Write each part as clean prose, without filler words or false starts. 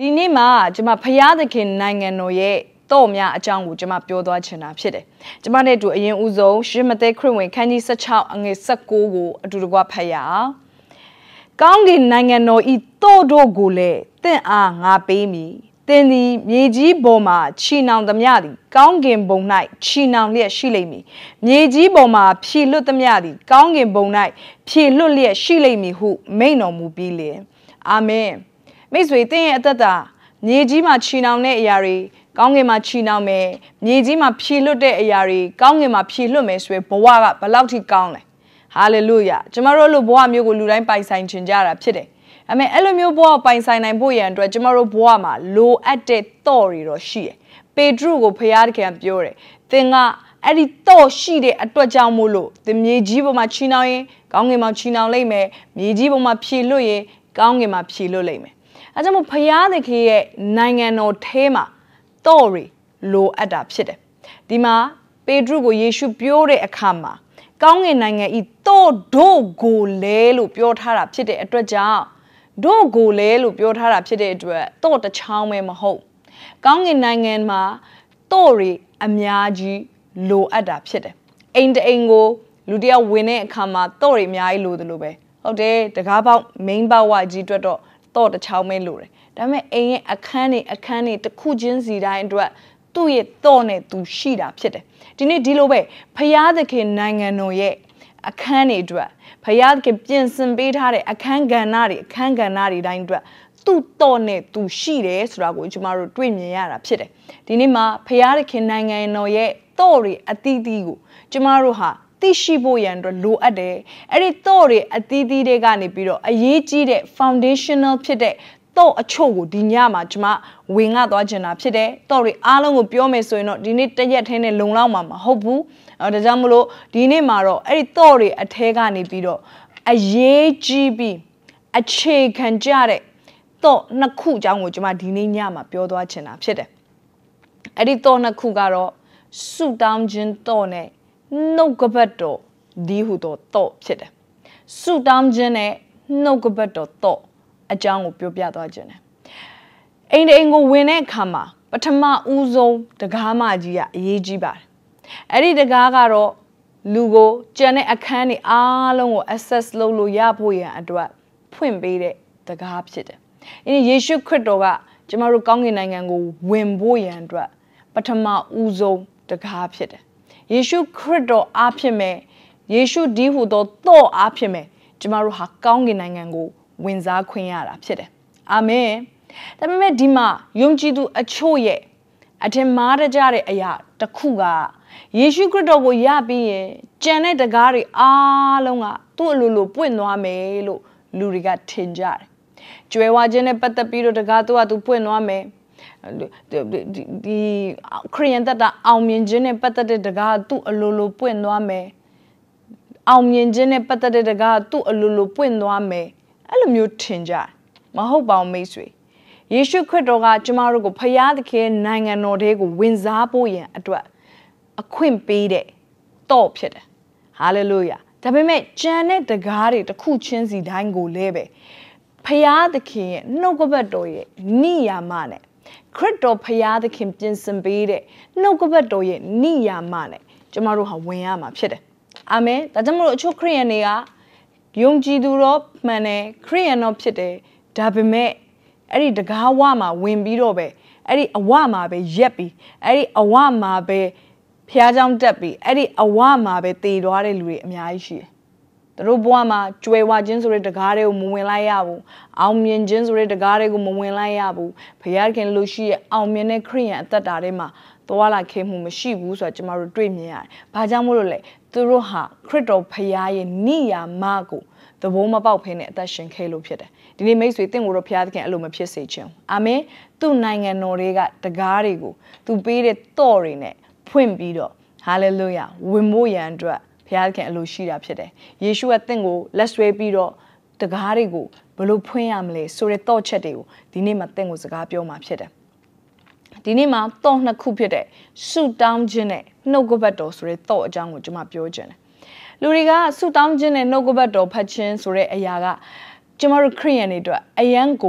ဒီနေ့မှာကျွန်မဖျားသခင်နိုင်ငံတော်ရဲ့တော့များအကြောင်းကိုကျွန်မပြောသွားချင်တာဖြစ်တယ်ကျွန်မနဲ့တူအရင်ဦးဆုံးရှမသက်ခရစ်ဝင်ခန်းကြီး16အငယ်19ကိုအတူတကွဖတ်ရအောင်ကောင်းကင်နိုင်ငံတော်ဤတို့ကိုလည်းတင့်အားငါပေးမည်တင်သည်မြေကြီးပေါ်မှာခြိနှောင်သမျှသည်ကောင်းကင်ဘုံ၌ခြိနှောင်လျက်ရှိလိမ့်မည်မြေကြီးပေါ်မှာဖြည်လွတ်သမျှသည်ကောင်းကင်ဘုံ၌ဖြည်လွတ်လျက်ရှိလိမ့်မည်ဟုမိန့်တော်မူပြီးလျှင်အာမင်မိတ်ဆွေတင်ရဲ့အသက်တာမြေကြီးမှာခြိနှောင်တဲ့အရာတွေကောင်းကင်မှာခြိနှောင်မယ်မြေကြီးမှာဖြည်လွတ်တဲ့အရာတွေကောင်းကင်မှာဖြည်လွတ်မယ်ဆိုရင်ဘဝကဘယ်လောက်ထိကောင်းလဲဟာလေလုယာကျမတို့လိုဘဝမျိုးကိုလူတိုင်းပိုင်ဆိုင်ချင်ကြတာဖြစ်တယ်အမေအဲ့လိုမျိုးဘဝပိုင်ဆိုင်နိုင်ဖို့ရန်အတွက်ကျမတို့ဘဝမှာလိုအပ်တဲ့တော့တွေတော့ရှိတယ်ပေတရုကိုဖျားတခင်ပြောတယ်သင်ကအဲ့ဒီတော့ရှိတဲ့အတွက်ကြောင့်မို့လို့သင်မြေကြီးပေါ်မှာခြိနှောင်ရင်ကောင်းကင်မှာခြိနှောင်လိမ့်မယ်မြေကြီးပေါ်မှာဖြည်လွတ်ရင်ကောင်းကင်မှာဖြည်လွတ်လိမ့်မယ်အဲကြောင့်မို့ဖျားသခင်ရဲ့နိုင်ငံတော်ထဲမှာတော့တွေလိုအပ်တာဖြစ်တယ်ဒီမှာပေတရုကိုယေရှုပြောတဲ့အခါမှာကောင်းကင်နိုင်ငံဤတော့တို့ကိုလဲလို့ပြောထားတာဖြစ်တဲ့အတွက်ကြောင့်တို့ကိုလဲလို့ပြောထားတာဖြစ်တဲ့အတွက်တော့တချောင်းပဲမဟုတ်ကောင်းကင်နိုင်ငံမှာတော့တွေအများကြီးလိုအပ်တာဖြစ်တယ်အိမ်တအိမ်ကိုလူတယောက်ဝင်တဲ့အခါမှာတော့တွေအများကြီးလိုတယ်လို့ပဲဟုတ်တယ်တကားပေါက် main ပေါက်ဝကြီးအတွက်တော့တချောင်းပဲလိုတယ်ဒါပေမဲ့အိမ်ရဲ့အခန်းတွေတစ်ခုချင်းစီတိုင်းအတွက်သူ့ရဲ့တော့နဲ့သူရှိတာဖြစ်တယ်ဒီနေ့ဒီလိုပဲဖျားသခင်နိုင်ငံတော်ရဲ့အခန်းတွေအတွက်ဖျားသခင်ပြင်ဆင်ပေးထားတဲ့အခန်းကဏ္ဍတွေတိုင်းအတွက်သူ့တော့နဲ့သူရှိတယ်ဆိုတာကိုကျမတို့တွေ့မြင်ရတာဖြစ်တယ်ဒီနေ့မှာဖျားသခင်နိုင်ငံတော်ရဲ့တော့တွေအသီးသီးကိုကျမတို့ဟာသိရှိဖို့ရန်အတွက်လိုအပ်တယ်အဲ့ဒီတော့တွေအသီးသီးတွေကနေပြီးတော့အရေးကြီးတဲ့ foundational ဖြစ်တဲ့တော့အချို့ကိုဒီညမှာကျမဝင်ငှသွားချင်တာဖြစ်တယ်တော့တွေအားလုံးကိုပြောမယ်ဆိုရင်တော့ဒီနေ့တရက်ထဲနဲ့လုံလောက်မှာမဟုတ်ဘူးဒါကြောင့်မလို့ဒီနေ့မှာတော့အဲ့ဒီတော့တွေအထဲကနေပြီးတော့အရေးကြီးပြီးအခြေခံကြတဲ့တော့နှစ်ခုအကြောင်းကိုကျမဒီနေ့ညမှာပြောသွားချင်တာဖြစ်တယ်အဲ့ဒီတော့နှစ်ခုကတော့ဆုတောင်းခြင်းတော့နဲ့နှုတ်ကပတ်တော်ဒီဟုတော့ဖြစ်တယ်ဆုတောင်းခြင်းနဲ့နှုတ်ကပတ်တော်တော့အကြောင်းကိုပြောပြသွားခြင်းတယ်အိမ်ကိုဝင်တဲ့အခါမှာပထမဦးဆုံးတကားမကြီးကအရေးကြီးပါတယ်အဲ့ဒီတကားကတော့လူကိုကြံတဲ့အခန်းတွေအားလုံးကို access လုပ်လို့ရဖို့ရန်အတွက်ဖွင့်ပေးတဲ့တကားဖြစ်တယ်အင်းယေရှုခရစ်တော်ကကျမတို့ကောင်းကင်နိုင်ငံကိုဝင်ဖို့ရန်အတွက်ပထမဦးဆုံးတကားဖြစ်တယ်ယေရှုခရစ်တော်အားဖြင့်မဲ့ယေရှုဒီဟုတော့အားဖြင့်မဲ့ကျမတို့ဟာကောင်းကင်နိုင်ငံကိုဝင်စားခွင့်ရတာဖြစ်တယ်အာမင်ဒါပေမဲ့ဒီမှာယုံကြည်သူအချို့ရဲ့အထင်မှားကြတဲ့အရာတစ်ခုကယေရှုခရစ်တော်ကိုယပြီးရင်ကြံတဲ့တကားတွေအားလုံးကသူ့အလိုလိုပွင့်သွားမယ်လို့လူတွေကထင်ကြတယ်ကြွယ်ဝခြင်းနဲ့ပတ်သက်ပြီးတော့တကားသူကသူပွင့်သွားမယ်ဒီခရိယန်တတ်အောင်မြင်ခြင်းနဲ့ပတ်သက်တဲ့တကားသူ့အလိုလိုပွင့်သွားမယ်အောင်မြင်ခြင်းနဲ့ပတ်သက်တဲ့တကားသူ့အလိုလိုပွင့်သွားမယ်အဲ့လိုမျိုးထင်ကြမဟုတ်ပါဘူးမိတ်ဆွေယေရှုခရစ်တော်ကကျမတို့ကိုဖျားသခင်နိုင်ငံတော်ထဲကိုဝင်စားဖို့ရန်အတွက်အခွင့်ပေးတဲ့တော့ဖြစ်တယ်ဟာလေလုယာဒါပေမဲ့ကြံတဲ့တကားတွေတစ်ခုချင်းစီတိုင်းကိုလည်းပဲဖျားသခင်ရဲ့နှုတ်ကပတ်တော်ရဲ့နိယာမနဲ့ခရစ်တော်ဖျားသခင်ပြင်ဆင်ပေးတဲ့နှုတ်ကပတ်တော်ရဲ့နိယာမနဲ့ကျမတို့ဟာဝင်ရမှာဖြစ်တယ်အာမင်ဒါကြောင့်မလို့အချို့ခရိယန်တွေကယုံကြည်သူတော့မှန်တယ်ခရိယန်တော့ဖြစ်တယ်ဒါပေမဲ့အဲ့ဒီတကားဝမှာဝင်ပြီးတော့ပဲအဲ့ဒီအဝမှာပဲရက်ပြီးအဲ့ဒီအဝမှာပဲဖျားကြောင်တက်ပြီးအဲ့ဒီအဝမှာပဲတည်သွားတဲ့လူတွေအများကြီးရှိတယ်သူတို့ဘဝမှာကြွယ်ဝခြင်းဆိုတဲ့တကားတွေကိုမဝင်လိုက်ရဘူးအောင်မြင်ခြင်းဆိုတဲ့တကားတွေကိုမဝင်လိုက်ရဘူးဘုရားခင်လူရှိရဲ့အောင်မြင်တဲ့ခရိယန်အသက်တာထဲမှာသွားလာခဲ့မှုမရှိဘူးဆိုတာကျမတို့တွေ့မြင်ရတယ်။ဘာကြောင့်မို့လို့လဲသူတို့ဟာခရစ်တော်ဖခင်ရဲ့နိယာမကိုသဘောမပေါက်ဖ ೇನೆ အသက်ရှင်ခဲ့လို့ဖြစ်တယ်။ဒီနေ့မိတ်ဆွေတင့်ကိုတော့ဖခင်သခင်အဲ့လိုမဖြစ်စေချင်ဘူး။အာမင်။သူ့နိုင်ငံတော်တွေကတကားတွေကိုသူပေးတဲ့တော့တွေနဲ့ဖွင့်ပြီးတော့ဟာလေလုယာဝင်ဖို့ရန်အတွက်ဖခင်သခင်အလိုရှိတာဖြစ်တယ်။ယေရှုကတင့်ကိုလက်ဆွဲပြီးတော့တကားတွေကိုဘယ်လိုဖွင့်ရမလဲဆိုတဲ့တော့ချက်တွေကိုဒီနေ့မှတင့်ကိုစကားပြောမှာဖြစ်တယ်။ဒီနေ့မှာတော့နှစ်ခုဖြစ်တဲ့ဆုတောင်းခြင်းနဲ့နှုတ်ကပတ်တော်ဆိုတဲ့တော့အကြောင်းကိုကျွန်မပြောချင်တယ်လူတွေကဆုတောင်းခြင်းနဲ့နှုတ်ကပတ်တော်ဖတ်ခြင်းဆိုတဲ့အရာကကျမတို့ခရိယန်တွေအတွက်အယံကို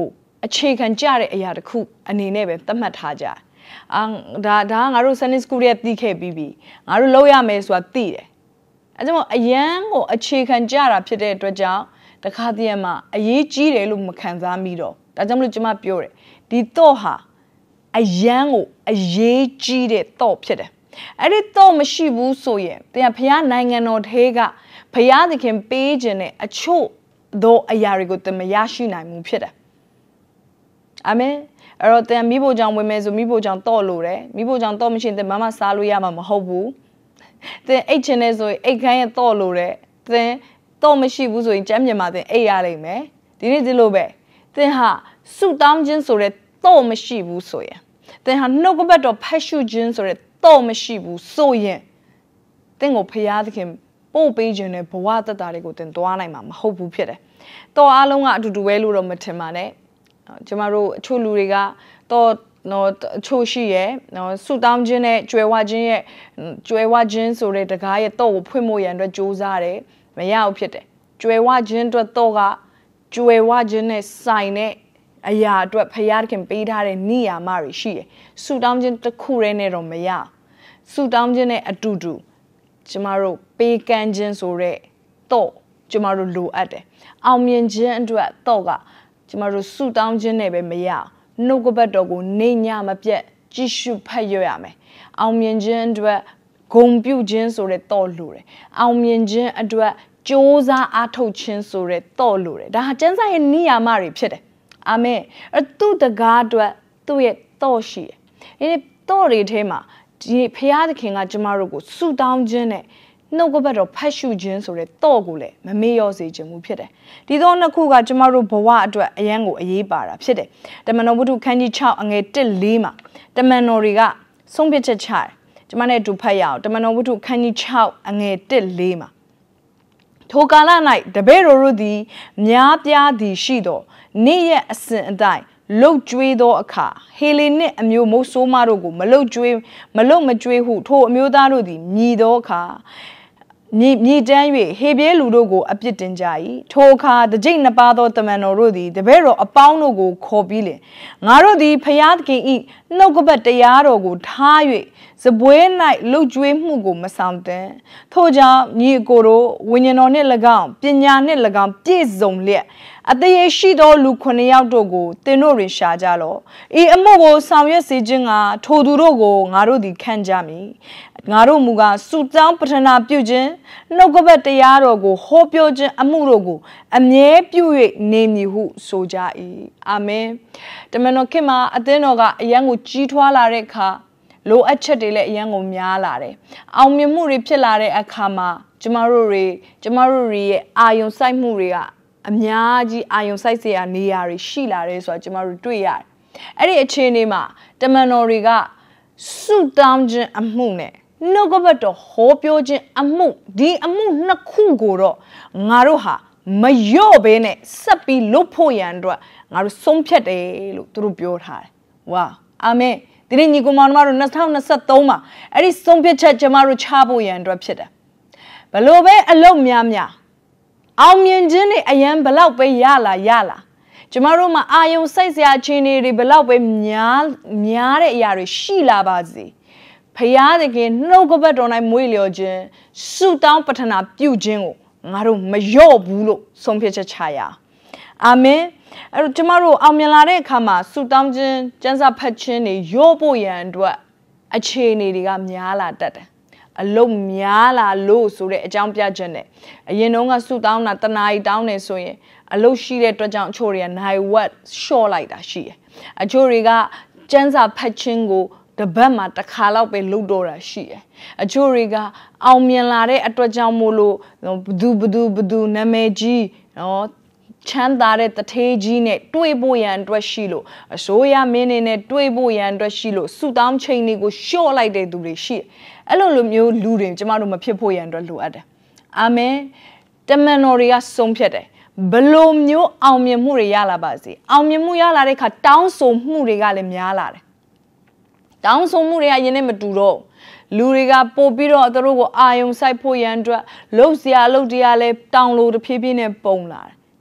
အခြေခံကြတဲ့အရာတစ်ခုအနေနဲ့ပဲသတ်မှတ်ထားကြဒါငါတို့ Sunday School ရဲ့သိခဲ့ပြီးပြီငါတို့လောက်ရမယ်ဆိုတာသိတယ်အဲကြောင့်အရန်ကိုအခြေခံကြတာဖြစ်တဲ့အတွက်ကြောင့်တခါတည်းမှာအရေးကြီးတယ်လို့မခံစားမိတော့ဒါကြောင့်မလို့ကျွန်မပြောတယ်ဒီတော့ဟာအရန်ကိုအရေးကြီးတဲ့တော့ဖြစ်တယ်အဲ့ဒီတော့မရှိဘူးဆိုရင်တရားဖျားနိုင်ငံတော်ထဲကဖျားသခင်ပေးခြင်းနဲ့အချို့သောအရာတွေကိုတမရရှိနိုင်မှုဖြစ်တယ်အာမင်အဲ့တော့တင်မိဖို့ကြောင့်ဝင်မယ်ဆိုမိဖို့ကြောင့်တော့လို့တယ်မိဖို့ကြောင့်တော့မရှိရင်တင်မမစားလို့ရမှာမဟုတ်ဘူးတင်အိတ်ချင်နေဆိုရင်အိတ်ခမ်းရဲ့တော့လို့တယ်တင်တော့မရှိဘူးဆိုရင်ကျမ်းမြေမှာတင်အိတ်ရလိမ့်မယ်ဒီနေ့ဒီလိုပဲတင်ဟာဆုတောင်းခြင်းဆိုတဲ့တော့မရှိဘူးဆိုရင်တင်ဟာနှုတ်ကပတ်တော်ဖတ်ရှုခြင်းဆိုတဲ့တော့မရှိဘူးဆိုရင်တင်ကိုဖျားသခင်ပို့ပေးခြင်းနဲ့ဘဝတတတွေကိုတင်သွားနိုင်မှာမဟုတ်ဘူးဖြစ်တယ်တော့အားလုံးကအတူတူပဲလို့တော့မထင်ပါနဲ့ကျမတို့အချို့လူတွေကတော့အချို့ရှိရဲ့ဆုတောင်းခြင်းနဲ့ကြွယ်ဝခြင်းရဲ့ကြွယ်ဝခြင်းဆိုတဲ့တကားရဲ့တော့ကိုဖွင့်ဖို့ရန်အတွက်ကြိုးစားတယ်မရဘူးဖြစ်တယ်ကြွယ်ဝခြင်းအတွက်တော့ကကြွယ်ဝခြင်းနဲ့ဆိုင်တဲ့အရာအတွက်ဖျားခင်ပေးထားတဲ့နိယာမတွေရှိတယ်ဆုတောင်းခြင်းတစ်ခုတည်းနဲ့တော့မရဆုတောင်းခြင်းနဲ့အတူတူကျမတို့ပေးကမ်းခြင်းဆိုတဲ့တော့ကျမတို့လိုအပ်တယ်အောင်မြင်ခြင်းအတွက်တော့ကကျမတို့ဆုတောင်းခြင်းနဲ့ပဲမရနှုတ်ကပတ်တော်ကိုနေညမပြတ်ကြည့်ရှုဖတ်ရရမယ်အောင်မြင်ခြင်းအတွက်ဂုဏ်ပြုခြင်းဆိုတဲ့တော့လိုတယ်အောင်မြင်ခြင်းအတွက်ကြိုးစားအားထုတ်ခြင်းဆိုတဲ့တော့လိုတယ်ဒါဟာကျမ်းစာရဲ့နိယာမတွေဖြစ်တယ်အာမင်သူ့တကားအတွက်သူ့ရဲ့တော့ရှိတယ်ဒီတော့တွေထဲမှာဒီဖျားသခင်ကကျမတို့ကိုဆုတောင်းခြင်းနဲ့နှုတ်ကပတ်တော်ဖတ်ရှုခြင်းဆိုတဲ့တော့ကိုလည်းမမေ့လျော့စေခြင်းမှုဖြစ်တယ်ဒီတော့နှစ်ခုကကျမတို့ဘဝအတွက်အရန်ကိုအရေးပါတာဖြစ်တယ်တမန်တော်ဝတ္ထုခန်းကြီး6အငယ်1-4မှာတမန်တော်တွေကဆုံးဖြတ်ချက်ချတယ်ကျမနဲ့အတူဖတ်ရအောင်တမန်တော်ဝတ္ထုခန်းကြီး6အငယ်1-4မှာထိုကာလ၌တပည့်တော်တို့သည်များပြားသည်ရှိသောနေ့ရက်အစဉ်အတိုင်းလှုပ်ကြွေးသောအခါဟေလေနစ်အမျိုးမုတ်ဆိုးမတို့ကိုမလှုပ်မကြွေးဟုထိုအမျိုးသားတို့သည်မြည်သောအခါမြည်တမ်း၍ဟေပြဲလူတို့ကိုအပြစ်တင်ကြ၏ထိုအခါတကြိတ်နှစ်ပါးသောတမန်တော်တို့သည်တပည့်တော်အပေါင်းတို့ကိုခေါ်ပြီးလင်ငါတို့သည်ဖျားသခင်၏နှုတ်ကပတ်တရားတော်ကိုထား၍စပွဲ၌လှုပ်ကြွေးမှုကိုမဆောင်သင့်ထို့ကြောင့်ညီအကိုတို့ဝိညာဉ်တော်နှင့်၎င်းပညာနှင့်၎င်းပြည့်စုံလျက်အတရေရှိသောလူ9ယောက်တို့ကိုသင်တို့တွင်ရှာကြလော့ဤအမှုကိုဆောင်ရွက်စေခြင်းကထိုသူတို့ကိုငါတို့သည်ခံကြမည်ငါတို့မူကားစုတောင်းပထနာပြုခြင်းနှုတ်ကပတ်တရားတော်ကိုဟောပြောခြင်းအမှုတို့ကိုအမြဲပြု၍နေမည်ဟုဆိုကြ၏အာမင်တမန်တော်ခင်မှာအသင်းတော်ကအရန်ကိုကြီးထွားလာတဲ့အခါလိုအပ်ချက်တွေလည်းအရန်ကိုများလာတယ်အောင်မြင်မှုတွေဖြစ်လာတဲ့အခါမှာကျမတို့ရဲ့အာယုံစိုက်မှုတွေကအများကြီးအာယုံစိုက်စရာနေရာတွေရှိလာတယ်ဆိုတာကျမတို့တွေ့ရတယ်အဲ့ဒီအခြေအနေမှာတမန်တော်တွေကဆုတောင်းခြင်းအမှုနဲ့နှုတ်ကပတ်တော်ဟောပြောခြင်းအမှုဒီအမှုနှစ်ခုကိုတော့ငါတို့ဟာမလျော့ဘဲနဲ့ဆက်ပြီးလွတ်ဖို့ရန်အတွက်ငါတို့ဆုံးဖြတ်တယ်လို့သူတို့ပြောထားတယ်ဝါအာမင်ဒီနေ့ညီကောင်မတို့2023မှာအဲ့ဒီဆုံးဖြတ်ချက်ကျမတို့ချဖို့ရန်အတွက်ဖြစ်တယ်ဘလို့ပဲအလုံးများအောင်မြင်ခြင်းတွေအရန်ဘလောက်ပဲရလာကျမတို့မှာအာယုံစိတ်စရာအခြေအနေတွေဘလောက်ပဲများတဲ့အရာတွေရှိလာပါစေဖယားသခင်နှုတ်ကပတ်တော်၌မွေးလျော်ခြင်းဆုတောင်းပတ္ထနာပြုခြင်းကိုငါတို့မလျော့ဘူးလို့ဆုံးဖြတ်ချက်ချရအာမင်အဲ့တော့ကျမတို့အောင်မြင်လာတဲ့အခါမှာဆုတောင်းခြင်းကျမ်းစာဖတ်ခြင်းတွေလျော့ဖို့ရန်အတွက်အခြေအနေတွေကများလာတတ်တယ်အလုံးများလာလို့ဆိုတဲ့အကြောင်းပြချက်နဲ့အရင်တုန်းကဆုတောင်းတာတနာရီတောင်းနေဆိုရင်အလုံးရှိတဲ့အတွက်ကြောင့်အချို့တွေကနိုင်ဝက်ရှော့လိုက်တာရှိတယ်အချို့တွေကကျန်းစာဖတ်ခြင်းကိုတပတ်မှာတစ်ခါလောက်ပဲလုပ်တော့တာရှိတယ်အချို့တွေကအောင်မြင်လာတဲ့အတွက်ကြောင့်မို့လို့ဘသူနာမည်ကြီးနော်ချမ်းသာတဲ့တထေးကြီးနဲ့တွေ့ဖို့ရန်အတွက်ရှိလို့အစိုးရမင်းနေနဲ့တွေ့ဖို့ရန်အတွက်ရှိလို့ဆုတောင်းချိန်တွေကိုရှော့လိုက်တဲ့သူတွေရှိတယ်အဲ့လိုမျိုးလူတွေကျမတို့မဖြစ်ဖို့ရန်အတွက်လိုအပ်တယ်အာမင်တမန်တော်တွေကဆုံးဖြတ်တယ်ဘလို့မျိုးအောင်မြင်မှုတွေရလာပါစေအောင်မြင်မှုရလာတဲ့အခါတောင်းဆိုမှုတွေကလည်းများလာတယ်တောင်းဆိုမှုတွေကယင်းနဲ့မတူတော့လူတွေကပို့ပြီးတော့သူတို့ကိုအာယုံစိုက်ဖို့ရန်အတွက်လှုပ်စရာလှုပ်တရားလဲတောင်းလို့တဖြည်းဖြည်းနဲ့ပုံလာတယ်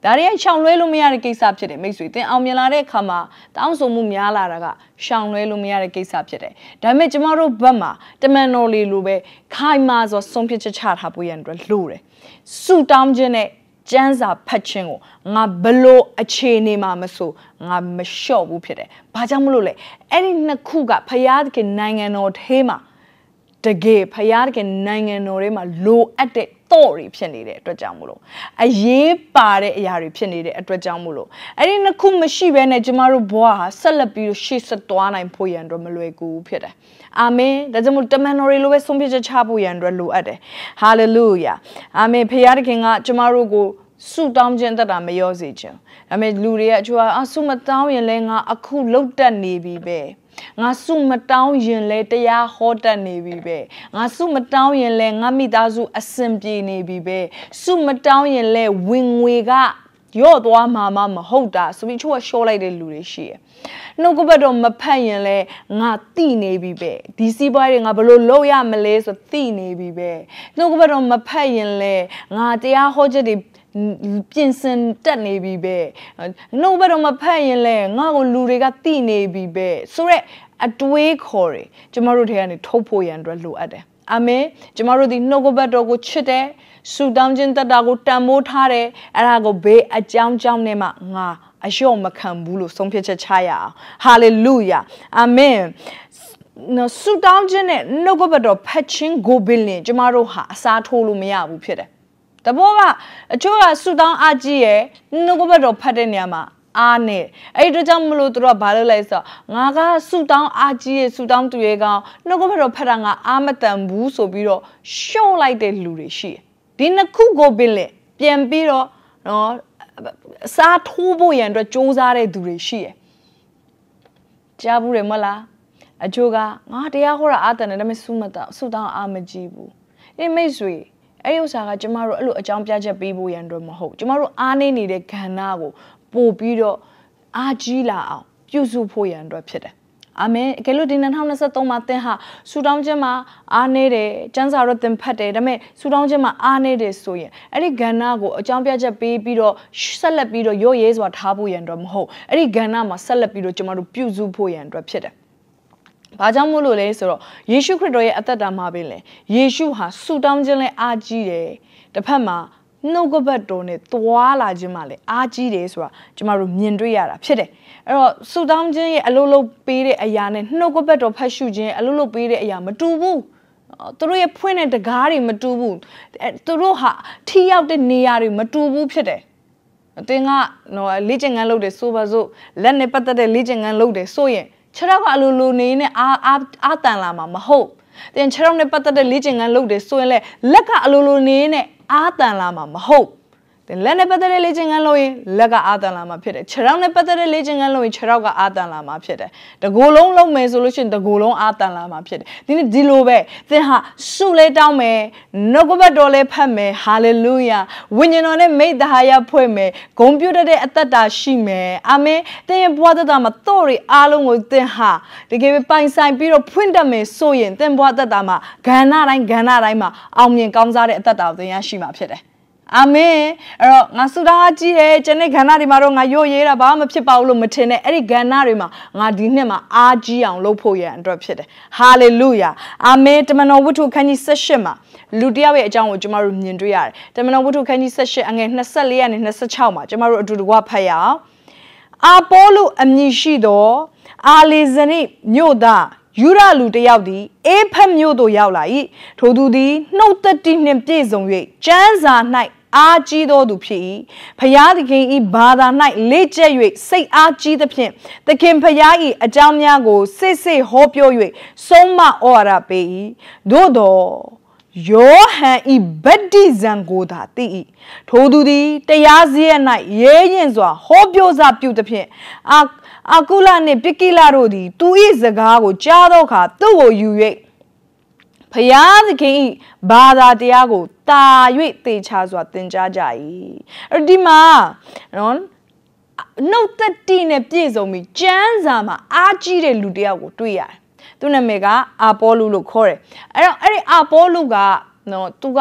ဒါရီရှောင်လွဲလို့မရတဲ့ကိစ္စဖြစ်တယ်မိတ်ဆွေတင်အောင်မြင်လာတဲ့အခါမှာတောင်းဆိုမှုများလာတာကရှောင်လွဲလို့မရတဲ့ကိစ္စဖြစ်တယ်ဒါပေမဲ့ကျမတို့ဘက်မှာတမန်တော်လေးလိုပဲခိုင်မာစွာဆုံးဖြတ်ချက်ချထားဖို့ရန်အတွက်လိုတယ်ဆူတောင်းခြင်းနဲ့ကျမ်းစာဖတ်ခြင်းကိုငါဘလို့အခြေအနေမှာမဆိုငါမလျှော့ဘူးဖြစ်တယ်ဘာကြောင့်မလို့လဲအဲ့ဒီနှစ်ခုကဖယားကနိုင်ငံတော်ထဲမှာတကယ်ဖယားကနိုင်ငံတော်ထဲမှာလိုအပ်တဲ့တော့တွေဖြစ်နေတဲ့အတွက်ကြောင့်မို့လို့အရေးပါတဲ့အရာတွေဖြစ်နေတဲ့အတွက်ကြောင့်မို့လို့အဲ့ဒီနှစ်ခုမရှိဘဲနဲ့ကျမတို့ဘဝဟာဆက်လက်ပြီးရှေ့ဆက်သွားနိုင်ဖို့ရန်အတွက်မလွယ်ကူဖြစ်တယ်အာမင်ဒါကြောင့်မို့တမန်တော်တွေလိုပဲဆုံးဖြတ်ချက်ချဖို့ရန်အတွက်လိုအပ်တယ်ဟာလေလုယာအာမင်ဖယားခင်ကကျမတို့ကိုဆုတောင်းခြင်းတတ်တာမရောစေခြင်းဒါပေမဲ့လူတွေကအချို့ကဆုမတောင်းရင်လည်းငါအခုလှုပ်တက်နေပြီပဲငါဆုမတောင်းရင်လည်းတရားဟောတတ်နေပြီပဲငါဆုမတောင်းရင်လည်းငါမိသားစုအစင်ပြေနေပြီပဲဆုမတောင်းရင်လည်းဝင်ငွေကရော့သွားမှာမဟုတ်တာဆိုပြီးချို့ကရှော့လိုက်တဲ့လူတွေရှိတယ်နှုတ်ကပတ်တော်မဖတ်ရင်လည်းငါသိနေပြီပဲဒီစီးပွားတွေငါဘယ်လိုလုပ်ရမလဲဆိုသိနေပြီပဲနှုတ်ကပတ်တော်မဖတ်ရင်လည်းငါတရားဟောချက်တွေပြင်ဆင်တက်နေပြီပဲနှုတ်ဘက်တော့မဖတ်ရင်လဲငါ့ကိုလူတွေကသိနေပြီပဲဆိုရက်အတွေးခေါ်တွေကျမတို့ထဲကနေထုတ်ဖို့ရန်အတွက်လိုအပ်တယ်အာမင်ကျမတို့ဒီနှုတ်ဘက်တော်ကိုချစ်တယ်ဆူတောင်းခြင်းတက်တာကိုတန်ဖိုးထားတယ်အဲ့ဒါကိုဘေးအကြောင်းကြောင့်နဲ့မှငါအလျှော့မခံဘူးလို့ဆုံးဖြတ်ချက်ချရအောင်ဟာလေလုယာအာမင်ဆူတောင်းခြင်းနဲ့နှုတ်ဘက်တော်ဖတ်ခြင်းကိုပင်လင်ကျမတို့ဟာအစားထိုးလို့မရဘူးဖြစ်တယ်တဘောကအချို့ကဆူတောင်းအားကြီးရဲ့နှုတ်ကပတ်တော်ဖတ်တဲ့နေရာမှာအားနဲ့အဲ့ဒီကြောင့်မလို့သူတို့ကဘာလုပ်လိုက်ဆိုငါကဆူတောင်းအားကြီးရဲ့ဆူတောင်းသူရဲ့ကောင်နှုတ်ကပတ်တော်ဖတ်တာငါအားမတန်ဘူးဆိုပြီးတော့ရှုံးလိုက်တဲ့လူတွေရှိတယ်ဒီနှစ်ခုကိုပင်လေပြန်ပြီးတော့နော်အစားထိုးဖို့ရန်အတွက်စူးစမ်းတဲ့သူတွေရှိတယ်ကြားဘူးတယ်မလားအချို့ကငါတရားဟောတာအားတန်တယ်ဒါပေမဲ့ဆူတောင်းအားမကြီးဘူးဒီမိတ်ဆွေအဲ့ဒီဥစ္စာကကျမတို့အဲ့လိုအကြောင်းပြချက်ပေးဖို့ရန်တော့မဟုတ်ကျမတို့အားနေနေတဲ့ခန္ဓာကိုပို့ပြီးတော့အားကြီးလာအောင်ပြုစုဖို့ရန်တော့ဖြစ်တယ်အာမင်ကဲလို့ဒီ2023မှာသင်ဟာဆူတောင်းခြင်းမှာအားနေတယ်ကျမ်းစာတော့သင်ဖတ်တယ်ဒါပေမဲ့ဆူတောင်းခြင်းမှာအားနေတယ်ဆိုရင်အဲ့ဒီခန္ဓာကိုအကြောင်းပြချက်ပေးပြီးတော့ဆက်လက်ပြီးတော့ရော့ရဲစွာထားဖို့ရန်တော့မဟုတ်အဲ့ဒီခန္ဓာမှာဆက်လက်ပြီးတော့ကျမတို့ပြုစုဖို့ရန်တော့ဖြစ်တယ်ဘာကြောင့်မို့လို့လဲဆိုတော့ယေရှုခရစ်တော်ရဲ့အသက်တာမှာပဲလေယေရှုဟာဆူတောင်းခြင်းနဲ့အားကြီးတယ်တစ်ဖက်မှာနှုတ်ကပတ်တော်နဲ့သွားလာခြင်းမှာလည်းအားကြီးတယ်ဆိုတာကျမတို့မြင်တွေ့ရတာဖြစ်တယ်အဲ့တော့ဆူတောင်းခြင်းရဲ့အလုပ်လုပ်ပေးတဲ့အရာနဲ့နှုတ်ကပတ်တော်ဖတ်ရှုခြင်းအလုပ်လုပ်ပေးတဲ့အရာမတူဘူးသူတို့ရဲ့ဖွင့်တဲ့တကားတွေမတူဘူးသူတို့ဟာထိရောက်တဲ့နေရာတွေမတူဘူးဖြစ်တယ်အတင်းကနော်လေ့ကျင့်ခန်းလုပ်တယ်ဆိုပါစို့လက်နဲ့ပတ်သက်တဲ့လေ့ကျင့်ခန်းလုပ်တယ်ဆိုရင်ခြေထောက်ကအလိုလိုနေနဲ့အာတန်လာမှာမဟုတ်တင်ခြေထောက်နဲ့ပတ်သက်တဲ့လေ့ကျင့်ခန်းလုပ်တယ်ဆိုရင်လည်းလက်ကအလိုလိုနေနဲ့အာတန်လာမှာမဟုတ်တင်လက်နဲ့ပတ်သက်တဲ့လေ့ကျင့်ခန်းလုပ်ရင်လက်ကအာတန်လာမှာဖြစ်တယ်ခြေထောက်နဲ့ပတ်သက်တဲ့လေ့ကျင့်ခန်းလုပ်ရင်ခြေထောက်ကအာတန်လာမှာဖြစ်တယ်တကိုယ်လုံးလုပ်မယ်ဆိုလို့ရှိရင်တကိုယ်လုံးအာတန်လာမှာဖြစ်တယ်ဒီလိုပဲသင်ဟာဆုလဲတောင်းမယ်နှုတ်ကပတ်တော်လဲဖတ်မယ်ဟာလေလုယာဝိညာဉ်တော်နဲ့မိတ္တဟာယဖွဲ့မယ်ဂုဏ်ပြုတတ်တဲ့အသက်တာရှိမယ်အာမင်သင်ရဲ့ဘဝသက်တာမှာတော့တွေအားလုံးကိုသင်ဟာတကယ်ပဲပိုင်ဆိုင်ပြီးတော့ဖွင့်တတ်မယ်ဆိုရင်သင်ဘဝသက်တာမှာဂဏတိုင်းမှာအောင်မြင်ကောင်းစားတဲ့အသက်တာကိုသင်ရရှိမှာဖြစ်တယ်အာမင်အဲ့တော့ငါဆူတောင်းအားကြီးတယ်ကျန်တဲ့ခန္ဓာတွေမှာတော့ငါရော့ရဲတာဘာမှမဖြစ်ပါဘူးလို့မထင်နဲ့အဲ့ဒီခန္ဓာတွေမှာငါဒီနှစ်မှာအားကြီးအောင်လုပ်ဖို့ရန်အတွက်ဖြစ်တယ်ဟာလေလုယာအာမင်တမန်တော်ဝတ္ထုခန်းကြီး18မှာလူတယောက်ရဲ့အကြောင်းကိုကျွန်တော်တို့မြင်တွေ့ရတယ်တမန်တော်ဝတ္ထုခန်းကြီး18အငယ်24ကနေ26မှာကျွန်တော်တို့အတူတကွဖတ်ရအောင်အာပေါလုအမည်ရှိသောအာလေဇနိမြို့သားယူရလူတယောက်သည်အေဖက်မြို့သို့ရောက်လာ၏ထိုသူသည်နှုတ်သက်တိနှင့်ပြည့်စုံ၍ကျမ်းစာ၌အားကြီးသောသူဖြစ်၏ဖျားသခင်၏ဘာသာ၌လေ့ကျက်၍စိတ်အားကြီးသဖြင့်သခင်ဖျား၏အကြောင်းများကိုစစ်ဟောပြော၍ဆုံးမဩဝါဒပေး၏သို့သောယောဟန်ဤဗတ္တိဇံကိုသာသိ၏ထိုသူသည်တရားစည်း၌ရဲရင်စွာဟောပြောစာပြုသဖြင့်အာကုလနှင့်ပိကိလတို့သည်သူ၏စကားကိုကြားသောအခါသူ့ကိုယူ၍ဖျားသခင်၏ဘာသာတရားကိုတာ၍သေချာစွာသင်ကြားကြ၏အဲ့ဒီမှာနော်နှုတ်သက်တိနဲ့ပြည့်စုံပြီးကျမ်းစာမှာအားကြီးတဲ့လူတယောက်ကိုတွေ့ရတယ်သူနာမည်ကအာပေါလုလို့ခေါ်တယ်အဲ့တော့အဲ့ဒီအာပေါလုကနော်သူက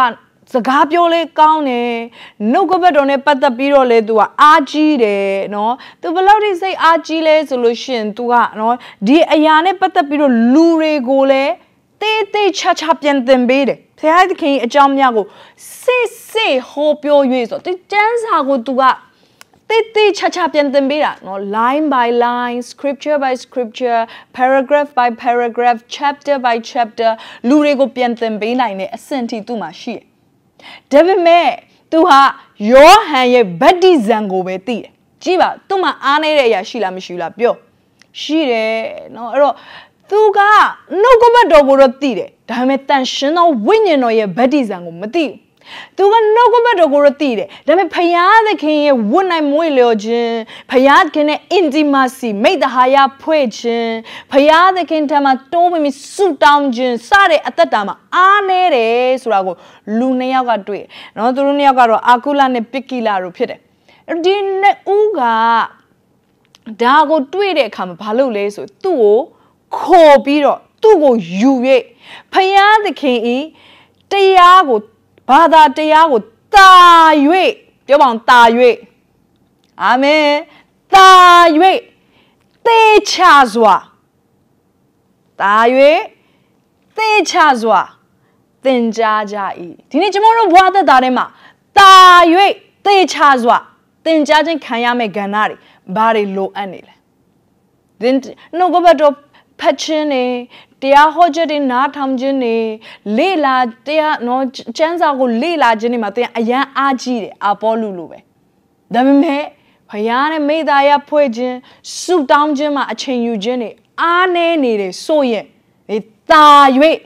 Sagabio le gaune, no governor patapiro le dua agile, no, the velocity say agile solution to no, di ayane patapiro lure gole, te chach up yan them bede. Say I can a jam yago, say, hope your use, the chance I go to that. Te chach up yan them bede, no, line by line, scripture by scripture, paragraph by paragraph, chapter by chapter, lure go pian them bede, a senti to my sheet. David me, tu ha your hand ye betty zango beti. Jiva, tu ma ane ya shila mishula pio. Shire, no, tu ga, no go bad over tire. Dame tension or winning or ye betty zango mati. Tu ga no go bad over tire. Dame payad king one I moilogin. Payad can intimacy, made the higher preaching. Payad king tama told me suit down gin, sare at the dama. Ane surago, Luneaga do it. No, the Luneaga, Akula ne Pikila repeated. Din Uga Dago do it come palule so two ko biro, two go you ye. Payad the king, Tiago. Bada Tiago, ta yue, Joban ta yue. Amen. Ta yue, te chazwa. Ta yue, te chazwa. Then jaja e. Tini tomorrow water darema. Ta yue, te chazwa. Then judging kayame ganari, bari low anil. Then no go back to patching. Tia hojadi na thamjini lela tia no chanza go lela jini mate ayan aji apolu lube damime phayane meidaya phwejin su taung jin ma achain yu jin ni aane ne de so yin e ta ywe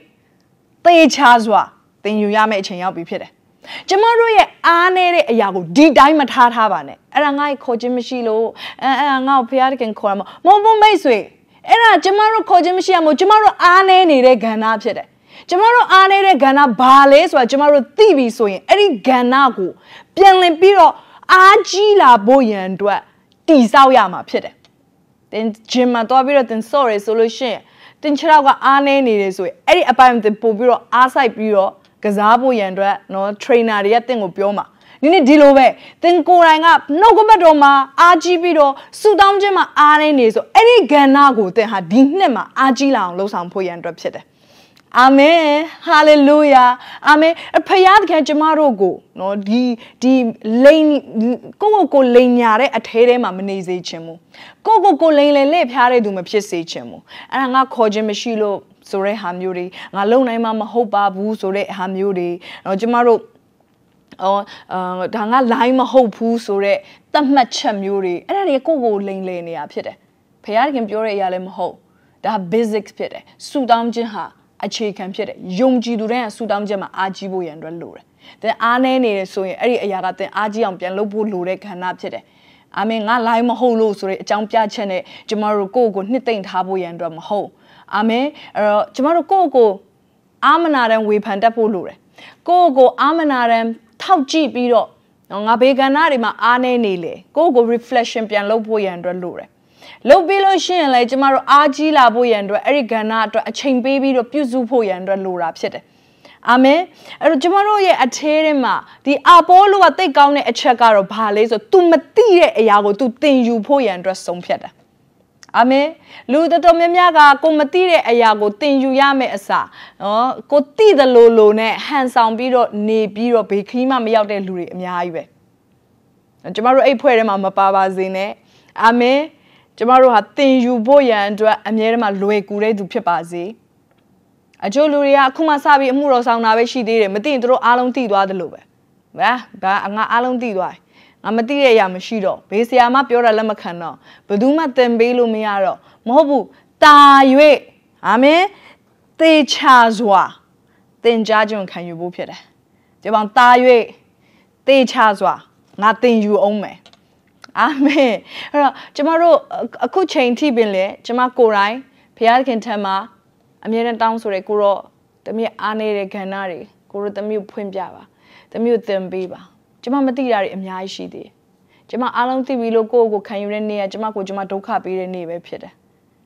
te cha swa tin yu ya me achain yauk bi phit de ကျမတို့ရဲ့အားနည်းတဲ့အရာကိုဒီတိုင်းမထားထားပါနဲ့အဲ့ဒါငါ့ကိုခေါ်ခြင်းမရှိလို့အဲ့ဒါငါ့ကိုဖျားတခင်ခေါ်ရမှာမဟုတ်ဘူးမိတ်ဆွေအဲ့ဒါကျမတို့ခေါ်ခြင်းမရှိရမို့ကျမတို့အားနည်းနေတဲ့ကဏ္ဍဖြစ်တယ်ကျမတို့အားနည်းတဲ့ကဏ္ဍဘာလဲဆိုတာကျမတို့သိပြီဆိုရင်အဲ့ဒီကဏ္ဍကိုပြန်လည်ပြီးတော့အားကြီးလာဖို့ရန်အတွက်တည်ဆောက်ရမှာဖြစ်တယ်တင်ဂျင်မှာတွားပြီးတော့တင်ဆော့ရဆိုလို့ရှိရင်တင်ခြေထောက်ကအားနည်းနေတယ်ဆိုရင်အဲ့ဒီအပိုင်းတင်ပို့ပြီးတော့အားစိုက်ပြီးတော့ကစားဖို့ရန်အတွက်နော် trainer တွေကတင့်ကိုပြောမှာဒီနေ့ဒီလိုပဲတင်ကိုယ်တိုင်ကနှုတ်ကပတ်တော်မှာအားကြီးပြီးတော့ဆူတောင်းခြင်းမှာအားနေနေဆိုအဲ့ဒီကဏ္ဍကိုတင်ဟာဒီနှစ်မှာအားကြီးလာအောင်လှုပ်ဆောင်ဖို့ရန်အတွက်ဖြစ်တယ်အာမင်ဟာလေလုယာအာမင်ဖခင်တခင်ကျမတို့ကိုနော်ဒီလိန်ကိုလိန်ညာတဲ့အထဲထဲမှာမနေစေချင်ဘူးကိုလိန်လေလက်ဖျားတဲ့သူမဖြစ်စေချင်ဘူးအဲ့ဒါငါခေါ်ခြင်းမရှိလို့ဆိုတဲ့ဟာမျိုးတွေငါလုံနိုင်မှာမဟုတ်ပါဘူးဆိုတဲ့ဟာမျိုးတွေနော်ကျမတို့ဒါငါ line မဟုတ်ဘူးဆိုတဲ့သတ်မှတ်ချက်မျိုးတွေအဲ့ဒါတွေကိုလိန်လေနေတာဖြစ်တယ်ဖခင်တခင်ပြောတဲ့အရာလည်းမဟုတ်ဒါ basics ဖြစ်တယ်ဆူတောင်းခြင်းဟာအခြေခံဖြစ်တယ်ယုံကြည်သူတိုင်းကဆူတောင်းခြင်းမှာအားကြီးဖို့ရန်အတွက်လိုတယ်။တဲ့အားနည်းနေတယ်ဆိုရင်အဲ့ဒီအရာကတင်အားကြီးအောင်ပြန်လုပ်ဖို့လိုတဲ့ခန္ဓာဖြစ်တယ်။အာမင်ငါ line မဟုတ်လို့ဆိုတဲ့အကြောင်းပြချက်နဲ့ကျမတို့ကိုယ့်ကိုနှစ်သိမ့်ထားဖို့ရန်အတွက်မဟုတ်။အာမင်အဲ့တော့ကျမတို့ကိုယ့်ကိုအာမနာတန်ဝေဖန်တတ်ဖို့လိုတယ်။ကိုယ့်ကိုအာမနာတန်ထောက်ကြည့်ပြီးတော့ငါဘေကဏ္ဍတွေမှာအားနည်းနေလေကိုယ့်ကို reflection ပြန်လုပ်ဖို့ရန်အတွက်လိုတယ်။လုပ်ပြီးလို့ရှိရင်လည်းကျမတို့အားကြီးလာဖို့ရန်အတွက်အဲ့ဒီကဏ္ဍအတွက်အချိန်ပေးပြီးတော့ပြုစုဖို့ရန်အတွက်လိုတာဖြစ်တယ်။အာမင်။အဲ့တော့ကျမတို့ရဲ့အထဲထဲမှာဒီအာပေါလုကတိတ်ကောင်းတဲ့အချက်ကတော့ဘာလဲဆို तू မသိတဲ့အရာကို तू သင်ယူဖို့ရန်အတွက်ဆုံးဖြတ်တာ။အာမင်။လူတော်များများကကိုမသိတဲ့အရာကိုသင်ယူရမယ့်အစားနော်ကိုသိတယ်လို့နဲ့ဟန်ဆောင်ပြီးတော့နေပြီးတော့ဘေးခီးမှမရောက်တဲ့လူတွေအများကြီးပဲ။ကျမတို့အဲ့ဖွဲ့ထဲမှာမပါပါစေနဲ့။အာမင်။ကျမတို့ဟာသင်ယူဖို့ရန်အတွက်အမြဲတမ်းလွယ်ကူတဲ့သူဖြစ်ပါစေအချို့လူတွေကအခုမှစပြီးအမှုတော်ဆောင်တာပဲရှိသေးတယ်မသိရင်တို့အားလုံးသိသွားတယ်လို့ပဲဘာငါအားလုံးသိသွားငါမသိတဲ့အရာမရှိတော့ဘေးဆရာမပြောတာလက်မခံတော့ဘယ်သူမှသင်ပေးလို့မရတော့မဟုတ်ဘူးတာ၍အာမင်သေချာစွာသင်ကြားခြင်းခံယူဖို့ဖြစ်တယ်ဒီပေါင်းတာ၍သေချာစွာငါသင်ယူအောင်မယ်အာမင်အဲ့တော့ကျမတို့အခုချိန်ထိပင်လေကျမကိုယ်တိုင်ဘုရားသခင်ထံမှာအမြဲတမ်းတောင်းဆိုတယ်ကိုတော့တမီးအားနေတဲ့ခန္ဓာတွေကိုတော့တမီးကိုဖွင့်ပြပါတမီးကိုသင်ပေးပါကျမမသိတာတွေအများကြီးရှိသေးတယ်ကျမအားလုံးသိပြီလို့ကိုယ့်ကိုခံယူတဲ့နေ့ကကျမဒုက္ခပေးတဲ့နေ့ပဲဖြစ်တယ်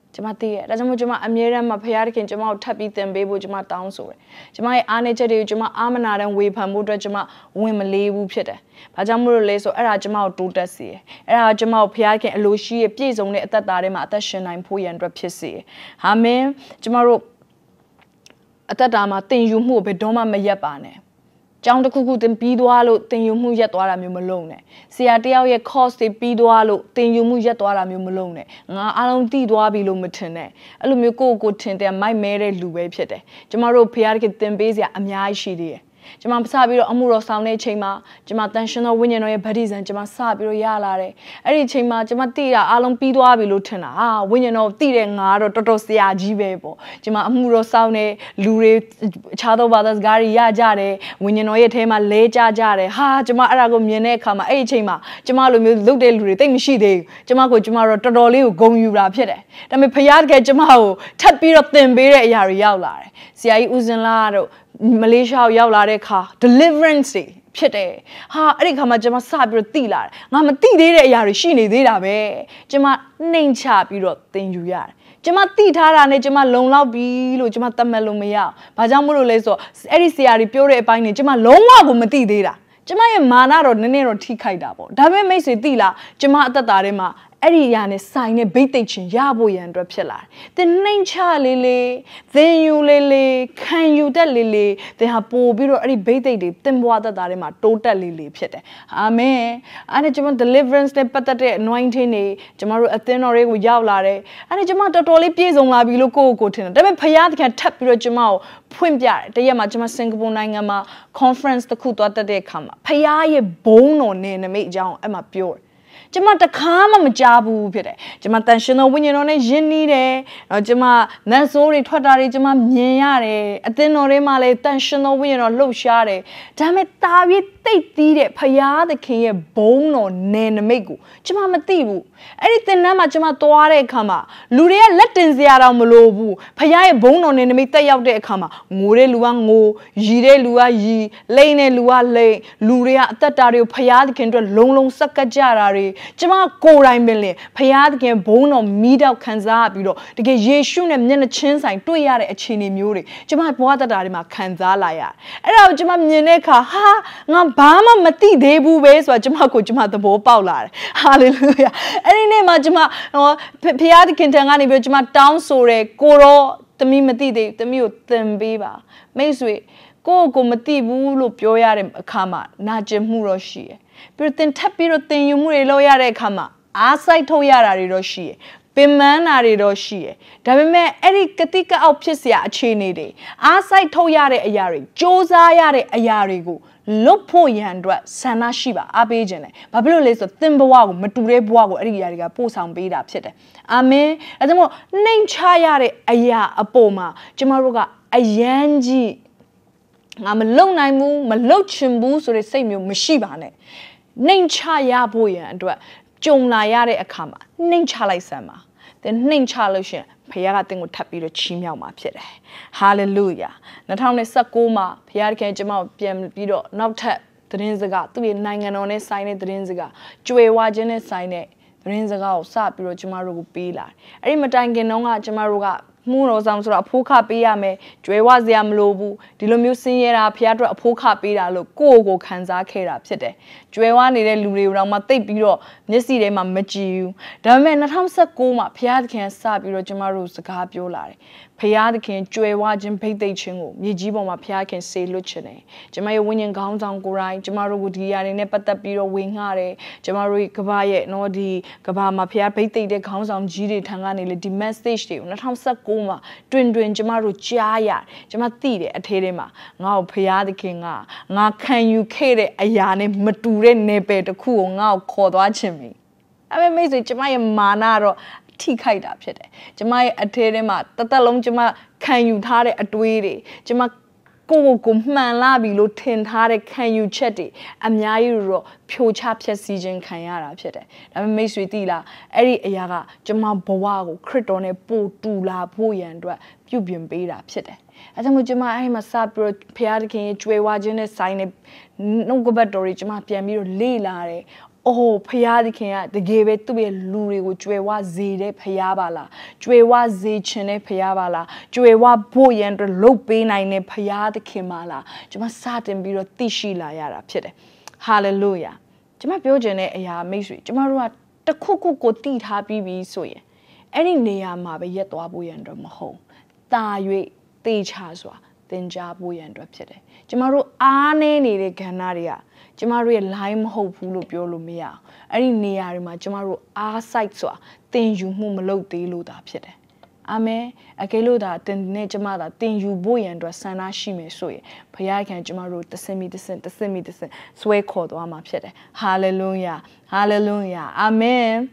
ကျမသိရဲ့ဒါကြောင့်မို့ကျမအမြဲတမ်းမှာဖခင်တခင်ကျမကိုထပ်ပြီးသင်ပေးဖို့ကျမတောင်းဆိုတယ်ကျမရဲ့အားနည်းချက်တွေကိုကျမအားမနာတဲ့ဝေဖန်မှုအတွက်ကျမဝင်မလေးဘူးဖြစ်တယ်ဘာကြောင့်မို့လို့လဲဆိုအဲ့ဒါကျမကိုတိုးတက်စေတယ်အဲ့ဒါကျမကိုဖခင်တခင်အလိုရှိရဲ့ပြည့်စုံတဲ့အသက်တာထဲမှာအသက်ရှင်နိုင်ဖို့ရန်အတွက်ဖြစ်စေတယ်အာမင်ကျမတို့အသက်တာမှာသင်ယူမှုကိုဘယ်တော့မှမရက်ပါနဲ့ကျောင်းတစ်ခုခုသင်ပြီးသွားလို့သင်ယူမှုရက်သွားတာမျိုးမလုပ်နဲ့ဆရာတယောက်ရဲ့ course တွေပြီးသွားလို့သင်ယူမှုရက်သွားတာမျိုးမလုပ်နဲ့ငါအားလုံးသိသွားပြီလို့မထင်နဲ့အဲ့လိုမျိုးကိုထင်တဲ့မိုက်မဲတဲ့လူပဲဖြစ်တယ်ကျမတို့ဖခင်တခင်သင်ပေးစရာအများကြီးရှိသေးတယ်ကျမစပြီးတော့အမှုတော်ဆောင်တဲ့အချိန်မှာကျမတန်ရှင်သောဝိညာဉ်တော်ရဲ့ဗတ္တိဇံကျမစပြီးတော့ရလာတယ်အဲ့ဒီအချိန်မှာကျမသိတာအားလုံးပြီးသွားပြီလို့ထင်တာဝိညာဉ်တော်သိတဲ့ငါတော့တော်တော်ဆရာကြီးပဲပေါ့ကျမအမှုတော်ဆောင်တဲ့လူတွေအခြားသောဘာသာစကားတွေရကြတယ်ဝိညာဉ်တော်ရဲ့ထဲမှာလဲကြကြတယ်ကျမအဲ့ဒါကိုမြင်တဲ့အခါမှာအဲ့ဒီအချိန်မှာကျမလိုမျိုးလုတ်တဲ့လူတွေတိတ်မရှိသေးဘူးကျမတော့တော်တော်လေးကိုဂုဏ်ယူတာဖြစ်တယ်ဒါပေမဲ့ဖခင်တကယ်ကျမကိုထပ်ပြီးတော့သင်ပေးတဲ့အရာတွေရောက်လာတယ်ဆရာကြီးဦးစင်လာတို့မလေးရှားကိုရောက်လာတဲ့အခါ deliverance တွေဖြစ်တယ်အဲ့ဒီခါမှာကျွန်မစပြီးတော့သိလာတယ်ငါမသိသေးတဲ့အရာတွေရှိနေသေးတာပဲကျွန်မနှိမ်ချပြီးတော့သင်ယူရတယ်ကျွန်မသိထားတာနဲ့ကျွန်မလုံလောက်ပြီလို့ကျွန်မသတ်မှတ်လို့မရအောင်ဘာကြောင့်မို့လို့လဲဆိုတော့အဲ့ဒီဆရာကြီးပြောတဲ့အပိုင်းနဲ့ကျွန်မလုံးဝကိုမသိသေးတာကျွန်မရဲ့မာနတော့နည်းနည်းတော့ထိခိုက်တာပေါ့ဒါပေမဲ့မိတ်ဆွေသိလားကျွန်မအသက်တာထဲမှာအဲ့ဒီအရာနဲ့ဆိုင်နဲ့ဘိတ်သိက်ချင်းရဖို့ရန်အတွက်ဖြစ်လာတယ်။သင်နှိမ်ချလေးလေးသင်ယူလေးလေးခံယူတတ်လေးလေးသင်ဟာပို့ပြီးတော့အဲ့ဒီဘိတ်သိက်တွေသင်ဘဝသက်တာထဲမှာတိုးတက်လေးလေးဖြစ်တယ်။အာမင်။အဲ့ဒါကျွန်မ deliverance နဲ့ပတ်သက်တဲ့ anointing တွေကျွန်တော်တို့အသင်းတော်တွေကိုရောက်လာတယ်။အဲ့ဒါကျွန်မတော်တော်လေးပြည့်စုံလာပြီလို့ကိုထင်တယ်။ဒါပေမဲ့ဖခင်သခင်ထပ်ပြီးတော့ကျွန်မကိုဖွင့်ပြတယ်။တရက်မှာကျွန်မစင်ကာပူနိုင်ငံမှာ conference တစ်ခုသွားတက်တဲ့အခါမှာဖခင်ရဲ့ဘုန်းတော်နဲ့နမိတ်အကြောင်းအဲ့မှာပြောတယ်ကျမတခါမှမကြားဘူးဖြစ်တယ်ကျမတန်ရှင်သောဝိညာဉ်တော်နဲ့ယဉ်နီးတယ်ကျမနတ်ဆိုးတွေထွက်တာတွေကျမမြင်ရတယ်အသင်းတော်ထဲမှာလည်းတန်ရှင်သောဝိညာဉ်တော်လှုပ်ရှားတယ်ဒါပေမဲ့တာပြီးတိတ်သီးတဲ့ဖရာသခင်ရဲ့ဘုန်းတော်နယ်နမိတ်ကိုကျမမသိဘူးအဲ့ဒီသင်တန်းမှာကျမသွားတဲ့အခါမှာလူတွေကလက်တင်စရာတော့မလိုဘူးဖရာရဲ့ဘုန်းတော်နယ်နမိတ်တက်ရောက်တဲ့အခါမှာငိုတဲ့လူကငိုရီတဲ့လူကရီလိမ့်တဲ့လူကလိမ့်လူတွေကအသက်တာတွေကိုဖရာသခင်အတွက်လုံစက်ကကြတာတွေကျမကိုယ်တိုင်ပဲလေဖရာသခင်ဘုန်းတော်မီးတောက်ခံစားပြီးတော့တကယ်ယေရှုနဲ့မျက်နှာချင်းဆိုင်တွေ့ရတဲ့အခြေအနေမျိုးတွေကျမဘဝသက်တာတွေမှာခံစားလာရတယ်အဲ့ဒါကိုကျမမြင်တဲ့အခါငါဘာမှမသိသေးဘူးပဲဆိုတာကျမသဘောပေါက်လာတယ်ဟာလေလုယာအဲ့ဒီနေ့မှာကျမဖရာသခင်ထံကနေပြီးကျမတောင်းဆိုတယ်ကိုရောသမီးမသိသေးသမီးကိုသင်ပေးပါမိတ်ဆွေကိုမသိဘူးလို့ပြောရတဲ့အခါမှာနာကျင်မှုတော့ရှိတယ်ပြီးတော့သင်ထပ်ပြီးတော့သင်ယူမှုတွေလုပ်ရတဲ့အခါမှာအားစိုက်ထုတ်ရတာတွေတော့ရှိတယ်ပင်ပန်းတာတွေတော့ရှိတယ်ဒါပေမဲ့အဲ့ဒီကတိကအောက်ဖြစ်เสียအခြေအနေတွေအားစိုက်ထုတ်ရတဲ့အရာတွေစ조사ရတဲ့အရာတွေကိုလွတ်ဖို့ရန်အတွက်ဆန္ဒရှိပါအားပေးခြင်းတယ်ဘာဖြစ်လို့လဲဆိုတော့သင်ဘဝကိုမတူတဲ့ဘဝကိုအဲ့ဒီအရာတွေကပို့ဆောင်ပေးတာဖြစ်တယ်အာမင်အဲဒါမို့နှိမ်ချရတဲ့အရာအပေါ်မှာကျမတို့ကအယမ်းကြီးငါမလုံနိုင်ဘူးမလုံချင်ဘူးဆိုတဲ့စိတ်မျိုးမရှိပါနဲ့နှိမ်ချရဖို့ရန်အတွက်ကြုံလာရတဲ့အခါမှာနှိမ်ချလိုက်စမ်းပါသင်နှိမ်ချလို့ရှင်ဖခင်ကသင်ကိုထပ်ပြီးတော့ချီးမြှောက်မှာဖြစ်တယ်ဟာလေလုယာ2019မှာဖခင်ခင်ကျွန်မပြန်ပြီးတော့နောက်ထပ်သတင်းစကားသူ့ရဲ့နိုင်ငံတော်နဲ့ဆိုင်တဲ့သတင်းစကားကြွယ်ဝခြင်းနဲ့ဆိုင်တဲ့သတင်းစကားကိုစပြီးတော့ကျွန်မတို့ကိုပေးလာတယ်အဲ့ဒီမတိုင်ခင်တုန်းကကျွန်မတို့ကမှုတော်ဆောင်ဆိုတော့အဖိုးခပေးရမယ်ကြွယ်ဝစရာမလိုဘူးဒီလိုမျိုးဆင်းရဲတာဖခင်အတွက်အဖိုးခပေးတာလို့ကိုခံစားခဲ့တာဖြစ်တယ်ကြွယ်ဝနေတဲ့လူတွေတော့မှတိတ်ပြီးတော့မျက်စိထဲမှာမကြည့်ဘူးဒါပေမဲ့2019မှာဖခင်သခင်စပြီးတော့ကျမတို့စကားပြောလာတယ်ဖခင်သခင်ကြွယ်ဝခြင်းဖိတ်သိမ့်ခြင်းကိုမြေကြီးပေါ်မှာဖခင်ခင်ဆေလွတ်ခြင်းတယ်ကျမရဲ့ဝိညာဉ်ခေါင်းဆောင်ကိုယ်တိုင်ကျမတို့ကိုဒီຢာတွေနဲ့ပတ်သက်ပြီးတော့ဝင်ငှတယ်ကျမတို့ကဘာရဲ့နော်ဒီကဘာမှာဖခင်ဖိတ်သိမ့်တဲ့ခေါင်းဆောင်ကြီးတွေထံကနေလေဒီ message တွေကို2019မှာတွင်ကျမတို့ကြားရကျမသိတယ်အထဲထဲမှာငါ့ကိုဖခင်သခင်ကငါခံယူခဲ့တဲ့အရာနဲ့မတူတဲ့နယ်ပယ်တစ်ခုကိုငါ့ကိုခေါ်သွားခြင်းပြီအဲ့မဲ့မိတ်ဆွေကျမရဲ့မာနတော့ထိခိုက်တာဖြစ်တယ်ကျမရဲ့အထဲထဲမှာတသက်လုံးကျမခံယူထားတဲ့အတွေးတွေကျမကိုမှန်လာပြီလို့ထင်ထားတဲ့ခံယူချက်တွေအများကြီးတော့ဖြိုချဖျက်ဆီးခြင်းခံရတာဖြစ်တယ်ဒါပေမဲ့မိတ်ဆွေသိလားအဲ့ဒီအရာကကျမဘဝကိုခရစ်တော်နဲ့ပို့တူလာဖို့ရန်အတွက်ပြုပြင်ပေးတာဖြစ်တယ်အဲကြောင့်မို့ကျမအဲ့ဒီမှာစပြီးတော့ဖခင်သခင်ရဲ့ကြွယ်ဝခြင်းနဲ့ဆိုင်တဲ့နှုတ်ကပတ်တော်တွေကျမပြန်ပြီးတော့လေ့လာတယ်ဩ Oh, Payadikin, the gave it to be a luri, which was zede payabala, Juewa zechene payabala, Juewa boy and lope nine payadikimala, Jama sat and be a tishila yara pite. Hallelujah. Jama Biogene, ya misery, Jamarua, the cuckoo could eat happy be so ye. Any nea mabe yet wabu and maho. Da you teach haswa, then jabu and rapide. Jamaru ane needed canaria. Jamaru lime hope full of Yolumia. Any nearima, Jamaru a sight so, things you whom low de load up yet. Ame, a keloda, then nejamada, things you boy and sana shime soy. Payakan Jamaru, the semi descent, sway called one up yet. Hallelujah, hallelujah, amen.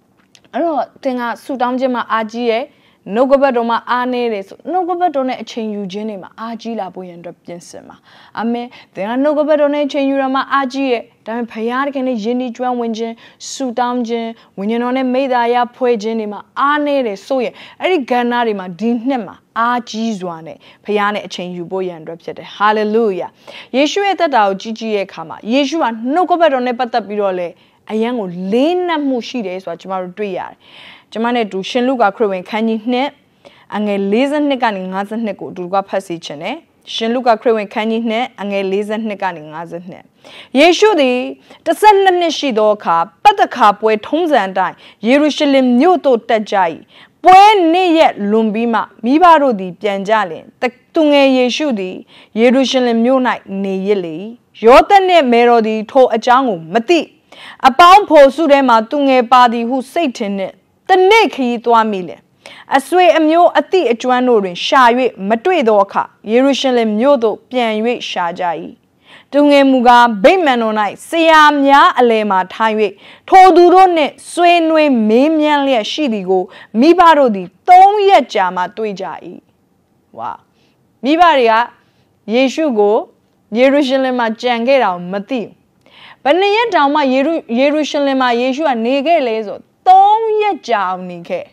I don't think I suit jama agie. No go back on my anes, no go back on a chain you genema, agila boy and drop jinsema. Ame, then I no go back on a chain you rama agie, damn payak and a jenny drum winjin, suit down gin, when you know made aya poe genema, ane so ye, Eric Ganarima, dinema, agizwane, payane a chain you boy and drop yet. Hallelujah. Yeshua that out GGA kama, Yeshua no go back on a patapirole, a young lena mushi days what tomorrow 3 years. Jamane do Shinluka crewing can you net and a lazen nicking as a nickel do go passage ne? Shinluka crewing can you net and a lazen nicking as a net. Ye should the send them nishi door car, but the cup where tones and die, Jerusalem new to tajai. When ne yet lumbima, mibaro di pianjali, the tunge yeshudi, Jerusalem new night ne yeli, Jotane merodi to a jangu, mati. A pound po sudema tunge body who Satan it. The neck he to a million. A sway a mule a tea a juanorin, shy, matui doka, Jerusalem yodo, pian wait shajai. Tunge muga, bayman on night, siam ya alema time, todurone, sway no mamian lia shidigo, mibarodi, tom yet jama tuijai. Wow. Mibaria, Yeshugo, Jerusalem a jangera, mati. But near down my Jerusalem, Yeshua nege lezo. Don't yet job, Nike.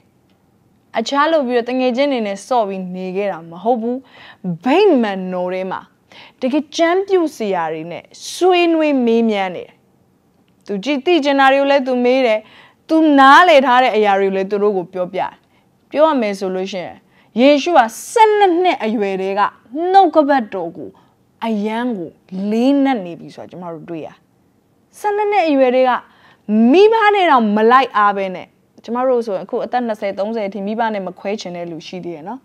A child of your thing agent in a sobbing nigger, Mahobu, Bainman no rema. Take a champion siarine, swing with me miane. To GT generale to me, to nale hare a yarule to rogo piopia. Pure me solution. Yeshua send a yuerega, no cover dogu, a yangu, lean and navy such marudia. Send a yuerega. Mibane on Malay Abene. Tomorrow, so cool. Attend say, don't say, Mibane McQuation, Lucidia, no?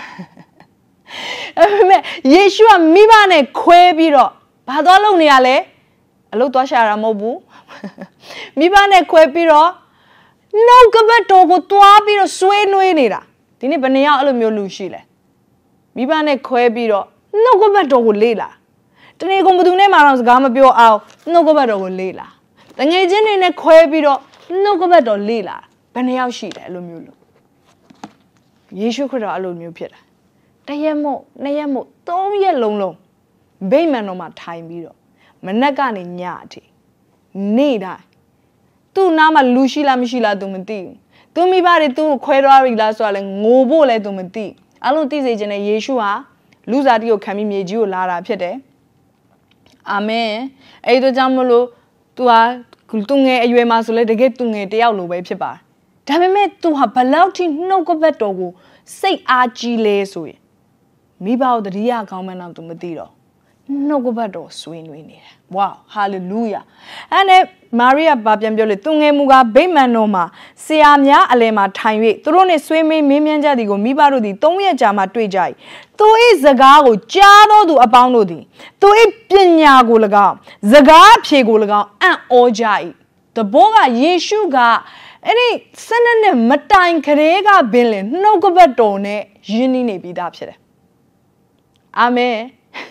Yeshua Mibane Quebiro. Padoloniale. A lot of Shara Mobu. Mibane Quebiro. No Gabato go to Abiro sway no inira. Tinipania alumio Lucile. Mibane Quebiro. No Gabato go Lila. Tene do name around Gamabio out. No Gabato Lila. The agent in a quabiro, no go better lila, Penny sheet, alumulu. Yeshu could allume Peter. Nayamo, don't ye long. Bayman on my time biro. Managani nyati. Need I. Tu nama Lucila Michila dumati. To me body to query last while and mobile at dumati. Allo this agent a Yeshua, lose at your coming you Lara Pete. Amen. Edo Jamolo. To a Kultunge, you must let the get to a dialo way pipa. Damn to have palauti no go vetogo, say Archie lesui. Me bow the dia comment out to Madiro. No go veto, swing winning. Wow, hallelujah. And Maria Babian Bioletunge Muga Baymanoma, Siamia Alema time, Throne swimming Mimianja di go Mibaro di Tomia Jama Twijai. To is Zagago, Jado do aboundodi. To it Pinyago laga, Zaga Piego laga, and Ojai. The Boga Yeshuga, any Senator Matain Karega Billion, no go vetone, Jini ne bidapshe. Amen.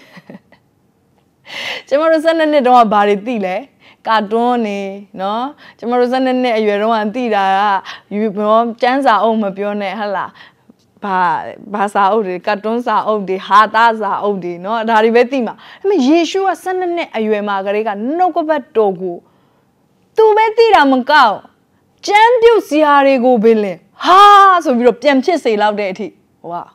Tomorrow Sunday don't bari tile. Cartone, no? Tomorrow Sunday you don't tida. You chance are on my pione hala. Basa odi, cartons are odi, hatas are odi, no? Darivetima. I mean, Yeshua Sunday you margarega, no go back togu. Tu betira mancao. Champion siare go billy. Ha! So you champion say loud at wow.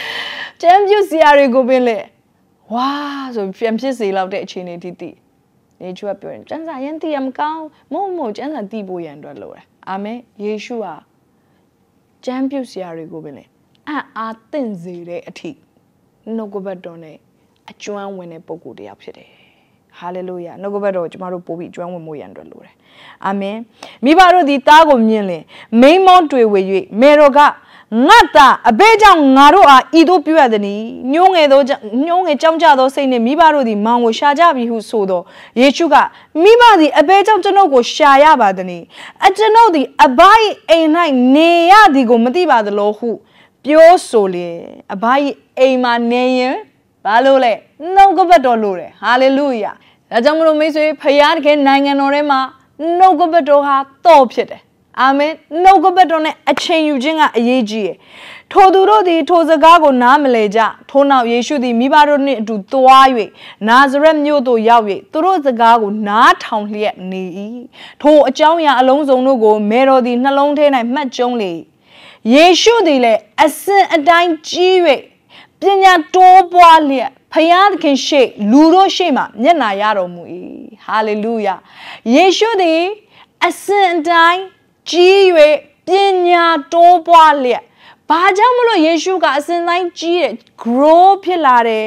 Champion siare go billy. Wow, so I'm just loved that chinity. ယေရှုကပြောတယ်ကျမ်းစာရန်တည်ရမကောင်းမဟုတ်ကျမ်းစာတည်ဖို့ရန်အတွက်လိုတယ်အာမင်ယေရှုဟာကျမ်းပြုဆရာတွေကိုပဲလေအားသင့်စေတဲ့အထိနှုတ်ကပတ်တော်နဲ့အကျွမ်းဝင်တဲ့ပုဂ္ဂိုလ်တစ်ယောက်ဖြစ်တယ်ဟာလေလုယာနှုတ်ကပတ်တော်ကိုကျမတို့ပို့ပြီးကျွမ်းဝင်မှုရန်အတွက်လိုတယ်အာမင်မိဘတို့ဒီသားကိုမြင်လင်မိန်းမောတွေ့ဝေ၍မေတော်ကငါတာအဘဲကြောင့်ငါတို့အားဤသို့ပြုရသည်ညိုးငယ်ကြောင်းကြသောစိတ်နှင့်မိဘတို့သည်မောင်ကိုရှာကြပြီဟုဆိုသောယေရှုကမိဘသည်အဘဲကြောင့်ကျွန်ုပ်ကိုရှာရပါသည်ကျွန်ုပ်သည်အဘ၏အိမ်၌နေရသည်ကိုမသိပါသလိုဟုပြောဆိုလေအဘ၏အိမ်မှာနေရင်ဘာလို့လဲနှုတ်ကပတ်တော်လို့တယ်ဟာလေလုယာဒါကြောင့်မလို့မိတ်ဆွေဖခင်တကယ်နိုင်ငံတော်ထဲမှာနှုတ်ကပတ်တော်ဟာတော့ဖြစ်တယ်အာမင်နှုတ်ကပတ်တော်နဲ့အချိန်ယူခြင်းကအရေးကြီးတယ်ထိုသူတို့သည်ထိုစကားကိုနားမလည်ကြထို့နောက်ယေရှုသည်မိဘတို့နှင့်အတူသွား၍နာဇရက်မြို့သို့ရောက်၍သူတို့စကားကိုနားထောင်လျက်နေ၏ထိုအကြောင်းအရာအလုံးစုံတို့ကိုမေတော်သည်နှလုံးထဲ၌မှတ်ကျုံးလေယေရှုသည်လည်းအစဉ်အတိုင်းကြီး၍ပညာတိုးပွားလျက်ဖယားသခင်ရှေ့လူတို့ရှေ့မှာမျက်နာရတော်မူ၏ဟာလေလုယာယေရှုသည်အစဉ်အတိုင်းကြီး၍ပညာတိုးပွားလျက်ဘာကြောင့်မလို့ယေရှုကအစဉ်တိုင်းကြီးတဲ့ grow ဖြစ်လာတယ်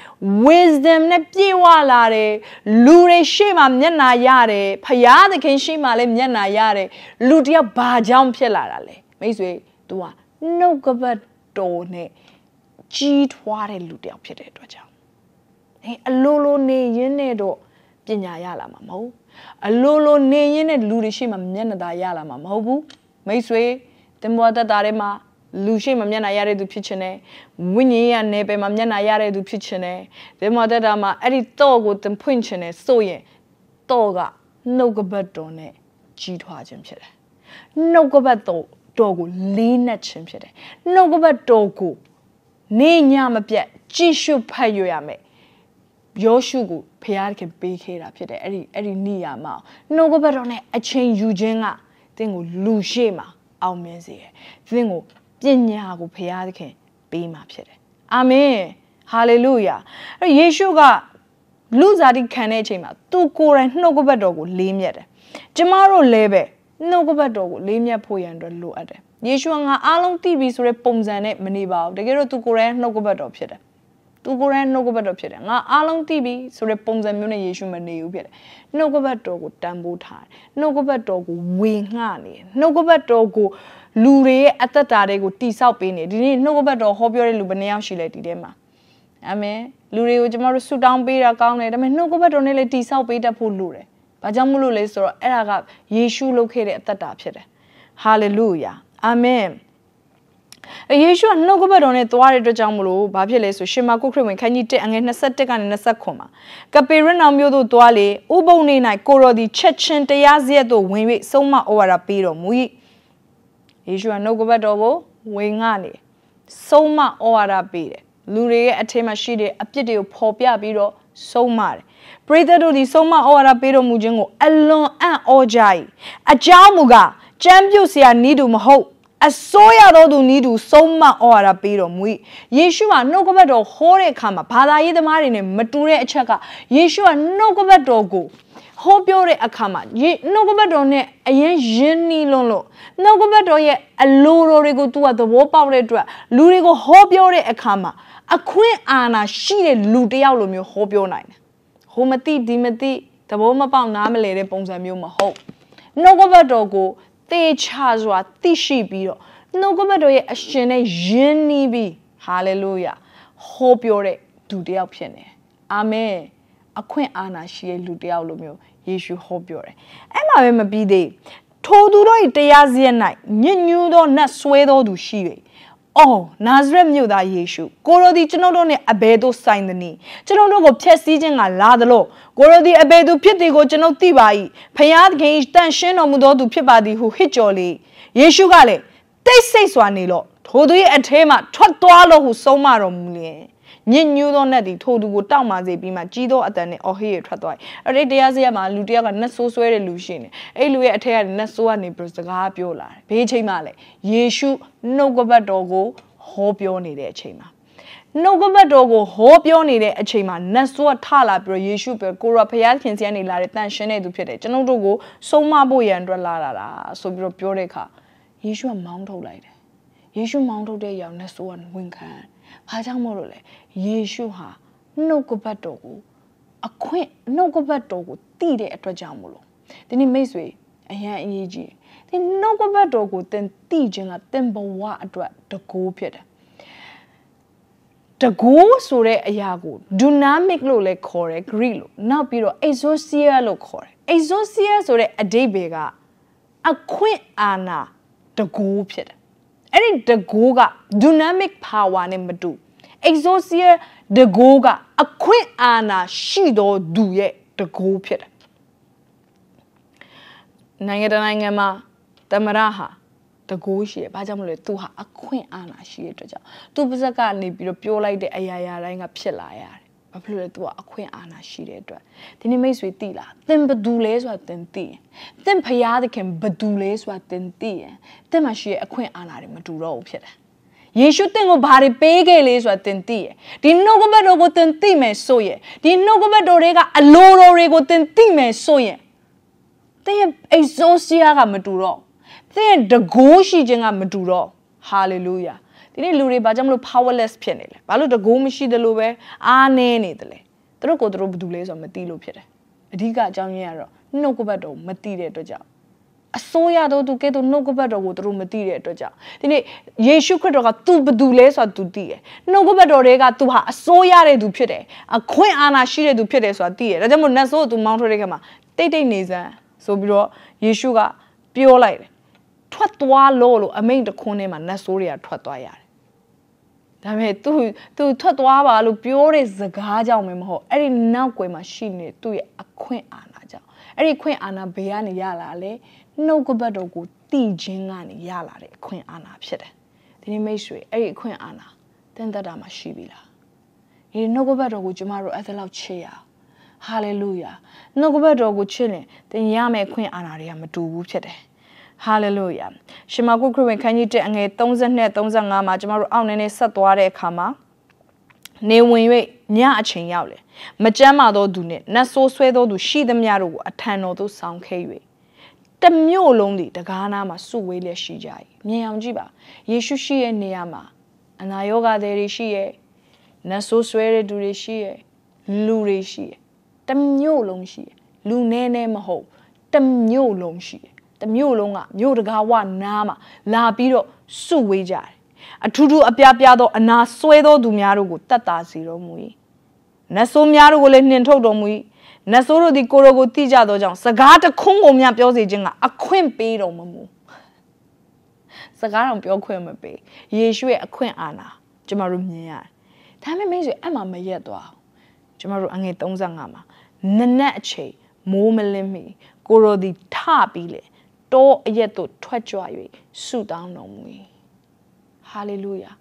wisdom နဲ့ပြည့်ဝလာတယ်လူတွေရှေ့မှာမျက်နာရတယ်ဖယားသခင်ရှေ့မှာလည်းမျက်နာရတယ်လူတယောက်ဘာကြောင့်ဖြစ်လာတာလဲမိတ်ဆွေ तू ကနှုတ်ကပတ်တော်နဲ့ကြီးထွားတဲ့လူတယောက်ဖြစ်တဲ့အတွက်ကြောင့်အလိုလိုနေရင်းနဲ့တော့ပညာရလာမှာမဟုတ်အလိုလိုနေရင်းနဲ့လူတွေရှိမှမျက်နှာသာရလာမှာမဟုတ်ဘူးမိတ်ဆွေတင်မောတတ်တာထဲမှာလူရှိမှမျက်နှာရတဲ့သူဖြစ်ချင်တယ်ဝိညာဉ်ရဲ့နယ်ပယ်မှာမျက်နှာရတဲ့သူဖြစ်ချင်တယ်တင်မောတတ်တာမှာအဲ့ဒီတော့ကိုတင်ဖွင့်ချင်တယ်ဆိုရင်တော့ကနှုတ်ကပတ်တော်နဲ့ကြီးထွားခြင်းဖြစ်တယ်နှုတ်ကပတ်တော်ကိုလေးနက်ခြင်းဖြစ်တယ်နှုတ်ကပတ်တော်ကိုနေညမပြတ်ကြည့်ရှုဖတ်ရရမယ်ယောရှုကိုဖျားသခင်ပေးခဲ့တာဖြစ်တယ်အဲ့ဒီနေရာမှာနှုတ်ကပတ်တော်နဲ့အချိန်ယူခြင်းကသင်ကိုလူရှိမှာအောင်မြင်စေတယ်သင်ကိုပညာကိုဖျားသခင်ပေးမှာဖြစ်တယ်အာမင်ဟာလေလုယာအဲ့ယေရှုကလူစားတိခံတဲ့အချိန်မှာသူကိုယ်တိုင်နှုတ်ကပတ်တော်ကိုလေးမြတ်တယ်ကျမတို့လည်းပဲနှုတ်ကပတ်တော်ကိုလေးမြတ်ဖို့ရန်အတွက်လိုအပ်တယ်ယေရှုကငါအားလုံးသိပြီဆိုတဲ့ပုံစံနဲ့မနေပါဘူးတကယ်တော့သူကိုယ်တိုင်နှုတ်ကပတ်တော်ဖြစ်တယ်သူကိုယ်တိုင်နှုတ်ကပတ်တော်ဖြစ်တယ်ငါအားလုံးသိပြီဆိုတဲ့ပုံစံမျိုးနဲ့ယေရှုမနေဘူးဖြစ်တယ်နှုတ်ကပတ်တော်ကိုတန်ဖိုးထားတယ်နှုတ်ကပတ်တော်ကိုဝေငှနေတယ်နှုတ်ကပတ်တော်ကိုလူတွေရဲ့အသက်တာတွေကိုတိဆောက်ပေးနေဒီနေ့နှုတ်ကပတ်တော်ဟောပြောတဲ့လူဘယ်နှယောက်ရှိလဲဒီထဲမှာအာမင်လူတွေကိုကျမတို့ဆုတောင်းပေးတာကောင်းတယ်ဒါပေမဲ့နှုတ်ကပတ်တော်နဲ့လည်းတိဆောက်ပေးတတ်ဖို့လိုတယ်ဘာကြောင့်မလို့လဲဆိုတော့အဲ့ဒါကယေရှုလုပ်ခဲ့တဲ့အသက်တာဖြစ်တယ်ဟာလေလုယာအာမင်ယေရှုကနှုတ်ကပတ်တော်နဲ့သွားတဲ့အတွက်ကြောင့်မလို့ဘာဖြစ်လဲဆိုရှင်မာကုခရစ်ဝင်ခန်းကြီး1အငယ်21ကနေ29မှာကပေရနောင်မြို့သို့သွားလေဥပုံနေ၌ကိုရော်ဒီချက်ချင်းတရားစရက်သို့ဝင်၍ဆုံးမဩဝါဒပေးတော်မူ၏ယေရှုကနှုတ်ကပတ်တော်ကိုဝင်ငှနေဆုံးမဩဝါဒပေးတယ်လူတွေရဲ့အထက်မှာရှိတဲ့အပြစ်တွေကိုဖော်ပြပြီးတော့ဆုံးမတယ်ပရိသတ်တို့ဒီဆုံးမဩဝါဒပေးတော်မူခြင်းကိုအလွန်အံ့ဩကြ၏အကြောင်းမူကားကျမ်းပြုဆရာနီးသူမဟုတ်အစိုးရတော်သူနီးသူဆုံးမဩဝါဒပေးတော်မူ၏ယေရှုကနှုတ်ကပတ်တော်ဟောတဲ့အခါမှာဘာသာရေးသမားတွေနဲ့မတူတဲ့အချက်ကယေရှုကနှုတ်ကပတ်တော်ကိုဟောပြောတဲ့အခါမှာနှုတ်ကပတ်တော်နဲ့အရင်ရင်းနှီးလွန်းလို့နှုတ်ကပတ်တော်ရဲ့အလိုတော်တွေကိုသူကသဘောပေါက်တဲ့အတွက်လူတွေကိုဟောပြောတဲ့အခါမှာအခွင့်အာဏာရှိတဲ့လူတစ်ယောက်လိုမျိုးဟောပြောနိုင်တယ်ဟိုမသိဒီမသိသဘောမပေါက်နားမလည်တဲ့ပုံစံမျိုးမဟုတ်နှုတ်ကပတ်တော်ကိုတေချာစွာသိရှိပြီးတော့နှုတ်ကပတ်တော်ရဲ့အရှင်နဲ့ယဉ်နီးပြီးဟာလေလုယာဟောပြောတဲ့သူတစ်ယောက်ဖြစ်နေအာမင်အခွင့်အာဏာရှိတဲ့လူတစ်ယောက်လိုမျိုးယေရှုဟောပြောတယ်အဲ့မှာပဲမပြီးသေးထိုသူတို့၏တရားစရက်၌ညဉ့်ညူးသောနတ်ဆွဲသောသူရှိ၍အော်နာဇရက်မြို့သားယေရှုကိုရောဒီကျွန်တော်တို့နဲ့အဘယ်သို့ဆိုင်သနည်းကျွန်တော်တို့ကိုဖျက်ဆီးခြင်းကလာသလိုကိုရောဒီအဘယ်သူဖြစ်သည်ကိုကျွန်တော်သိပါ၏ဖယားသခင်တန်ရှင်းတော်မူသောသူဖြစ်ပါသည်ဟုဟစ်ကြော်လေယေရှုကလည်းတိတ်ဆိတ်စွာနေလော့ထိုသူရဲ့အထဲမှထွက်သွားလို့ဟုဆုံးမတော်မူလျင်ညဉ့်ညူးသောနတ်သည်ထိုသူကိုတောက်မာစေပြီးမှကြီးသောအတန်နဲ့အော်ဟစ်ရထွက်သွား၏အဲ့ဒီတရားစရက်မှာလူတစ်ယောက်ကနတ်ဆိုးဆွဲတဲ့လူရှိနေအဲ့လူရဲ့အထက်ကနတ်ဆိုးကနေပြီးစကားပြောလာတယ်ဘေးချိန်မှလည်းယေရှုနှုတ်ကပတ်တော်ကိုဟောပြောနေတဲ့အချိန်မှာနှုတ်ကပတ်တော်ကိုဟောပြောနေတဲ့အချိန်မှာနတ်ဆိုးကထလာပြီးတော့ယေရှုပြောကိုရောဖျားခင်စီကနေလာတဲ့တန်ရှင်းတဲ့သူဖြစ်တယ်ကျွန်တော်တို့ကိုဆုံးမဖို့ရန်အတွက်လာတာဆိုပြီးတော့ပြောတဲ့အခါယေရှုကမောင်းထုတ်လိုက်တယ်ယေရှုမောင်းထုတ်တဲ့အရာနတ်ဆိုးကဝန်ခံဘာကြောင့်မို့လို့လဲယေရှုဟာနှုတ်ကပတ်တော်ကိုနှုတ်ကပတ်တော်ကိုတည်တဲ့အတွက်ကြောင့်မို့လို့ဒီနေ့မိတ်ဆွေအရန်အရေးကြီးဒီနှုတ်ကပတ်တော်ကိုသင်တည်ခြင်းကသင်ဘဝအတွက်တကူဖြစ်တယ်တကူဆိုတဲ့အရာကို dynamic လို့လည်းခေါ်တယ် Greek လို့နောက်ပြီးတော့ exousia လို့ခေါ်တယ် exousia ဆိုတဲ့အဓိပ္ပာယ်ကအခွင့်အာဏာတကူဖြစ်တယ်အဲ့ဒီတကူက dynamic power နဲ့မတူ exousia တကူကအခွင့်အာဏာရှိသောသူရဲ့တကူဖြစ်တယ်နိုင်ငံတကာနိုင်ငံမှာသမရဟာတကူရှိတယ်ဘာကြောင့်မလဲသူဟာအခွင့်အာဏာရှိတဲ့အတွက်ကြောင့်သူပါဇက်ကနေပြီးတော့ပြောလိုက်တဲ့အရာရာတိုင်းကဖြစ်လာရတယ်ဘာဖြစ်လို့လဲသူကအခွင့်အာဏာရှိတဲ့အတွက်ဒီနေ့မိတ်ဆွေသိလားသင်ဘသူလဲဆိုတာသင်သိရင်သင်ဖျားသခင်ဘသူလဲဆိုတာသင်သိရင်သင်မှာရှိတဲ့အခွင့်အာဏာတွေမတူတော့ဘူးဖြစ်တယ်ယေရှုသင်ကိုဘာတွေပေးခဲ့လဲဆိုတာသင်သိရင်ဒီနှုတ်ကပတ်တော်ကိုသင်သိမယ်ဆိုရင်ဒီနှုတ်ကပတ်တော်တွေကအလိုတော်တွေကိုသင်သိမယ်ဆိုရင်သင်ရဲ့ exousia ကမတူတော့သင်တကိုးရှိခြင်းကမတူတော့ hallelujah ဒီနေ့လူတွေဘာကြောင့်မလို့ powerless ဖြစ်နေလဲဘာလို့တကိုးမရှိတယ်လို့ပဲအားနည်းနေတယ်လဲသူတို့ကိုသူတို့ဘာလို့လဲဆိုတော့မသိလို့ဖြစ်တယ်အဓိကအကြောင်းရင်းကတော့နှုတ်ကပတ်တော်မသိတဲ့အတွက်ကြောင့်အစိုးရတော့သူကဲတော့နှုတ်ကပတ်တော်ကိုသူတို့မသိတဲ့အတွက်ကြောင့်ဒီနေ့ယေရှုခရစ်တော်ကသူဘာလို့လဲဆိုတာသူသိတယ်နှုတ်ကပတ်တော်တွေကသူဟာအစိုးရတဲ့သူဖြစ်တယ်အခွင့်အာဏာရှိတဲ့သူဖြစ်တယ်ဆိုတာသိတယ်ဒါကြောင့်မို့နတ်ဆိုးသူမောင်းထုတ်တဲ့ခါမှာတိတ်နေစမ်းဆိုပြီးတော့ယေရှုကပြောလိုက်တယ်ထွက်သွားလို့အမိန့်တခွန်းထဲမှာနတ်ဆိုးတွေကထွက်သွားရတယ်။ဒါပေမဲ့သူထွက်သွားပါလို့ပြောတဲ့စကားကြောင့်မဟုတ်အဲ့ဒီနောက်ွယ်မှာရှိနေသူ့ရဲ့အခွင့်အာဏာကြောင့်အဲ့ဒီခွင့်အာဏာဘယ်ကနေရလာလဲနှုတ်ကပတ်တော်ကိုတည်ခြင်းကနေရလာတဲ့အခွင့်အာဏာဖြစ်တယ်။ဒီနေ့မိတ်ဆွေအဲ့ဒီအခွင့်အာဏာသင်သက်တာမှာရှိပြီလား။ဒီနှုတ်ကပတ်တော်ကိုကျမတို့အဲ့ဒါလောက်ချစ်ရ။ဟာလေလုယာ။နှုတ်ကပတ်တော်ကိုချစ်ရင်သင်ရမယ့်အခွင့်အာဏာတွေကမတူဘူးဖြစ်တယ်။ hallelujah ရှမာကုခရစ်ဝင်ခန်းကြီး1အငယ်30နဲ့35မှာကျမတို့အောက်နေနဲ့ဆက်သွားတဲ့အခါမှာနေဝင်၍ညအချိန်ရောက်လေမကြမ်းမာသောသူနှင့်နတ်ဆိုးဆွဲသောသူရှိသမျှတို့ကိုအထံတော်သို့ဆောင်ခဲ့၍တမြို့လုံးသည်တကားနားမှာစုဝေးလျက်ရှိကြ၏မြင်အောင်ကြည့်ပါယေရှုရှိရဲ့နေရာမှာအနာရောဂါတွေရှိရဲ့နတ်ဆိုးဆွဲတဲ့သူတွေရှိရဲ့လူတွေရှိရဲ့တမြို့လုံးရှိရဲ့လူနည်းနည်းမဟုတ်တမြို့လုံးရှိရဲ့တမျိုးလုံးကမြို့တကာဝနားမှာလာပြီးတော့စုဝေးကြတယ်အထူးထူးအပြားပြားသောအနာဆွဲသောသူများတို့ကိုတတ်တာစီတော်မူ၏နတ်ဆိုးများတို့ကိုလည်းနှင်ထုတ်တော်မူ၏နတ်ဆိုးတို့သည်ကိုယ်တော်ကိုသိကြသောကြောင့်စကားတခွန်းကိုများပြောစေခြင်းကအခွင့်ပေးတော်မမူစကားတော်ပြောခွင့်မပေးယေရှုရဲ့အခွင့်အာဏာကျမတို့မြင်ရတယ်ဒါပေမဲ့မိတ်ဆွေအဲ့မှာမရက်သွားကျမတို့အငယ်35မှာနနက်အချိန်မိုးမလင်းမီကိုယ်တော်သည်ထပြီးလေတောအရက်တို့ထွက်ကြွ၍ဆုတောင်းတော်မူ၏ဟာလေလုယာ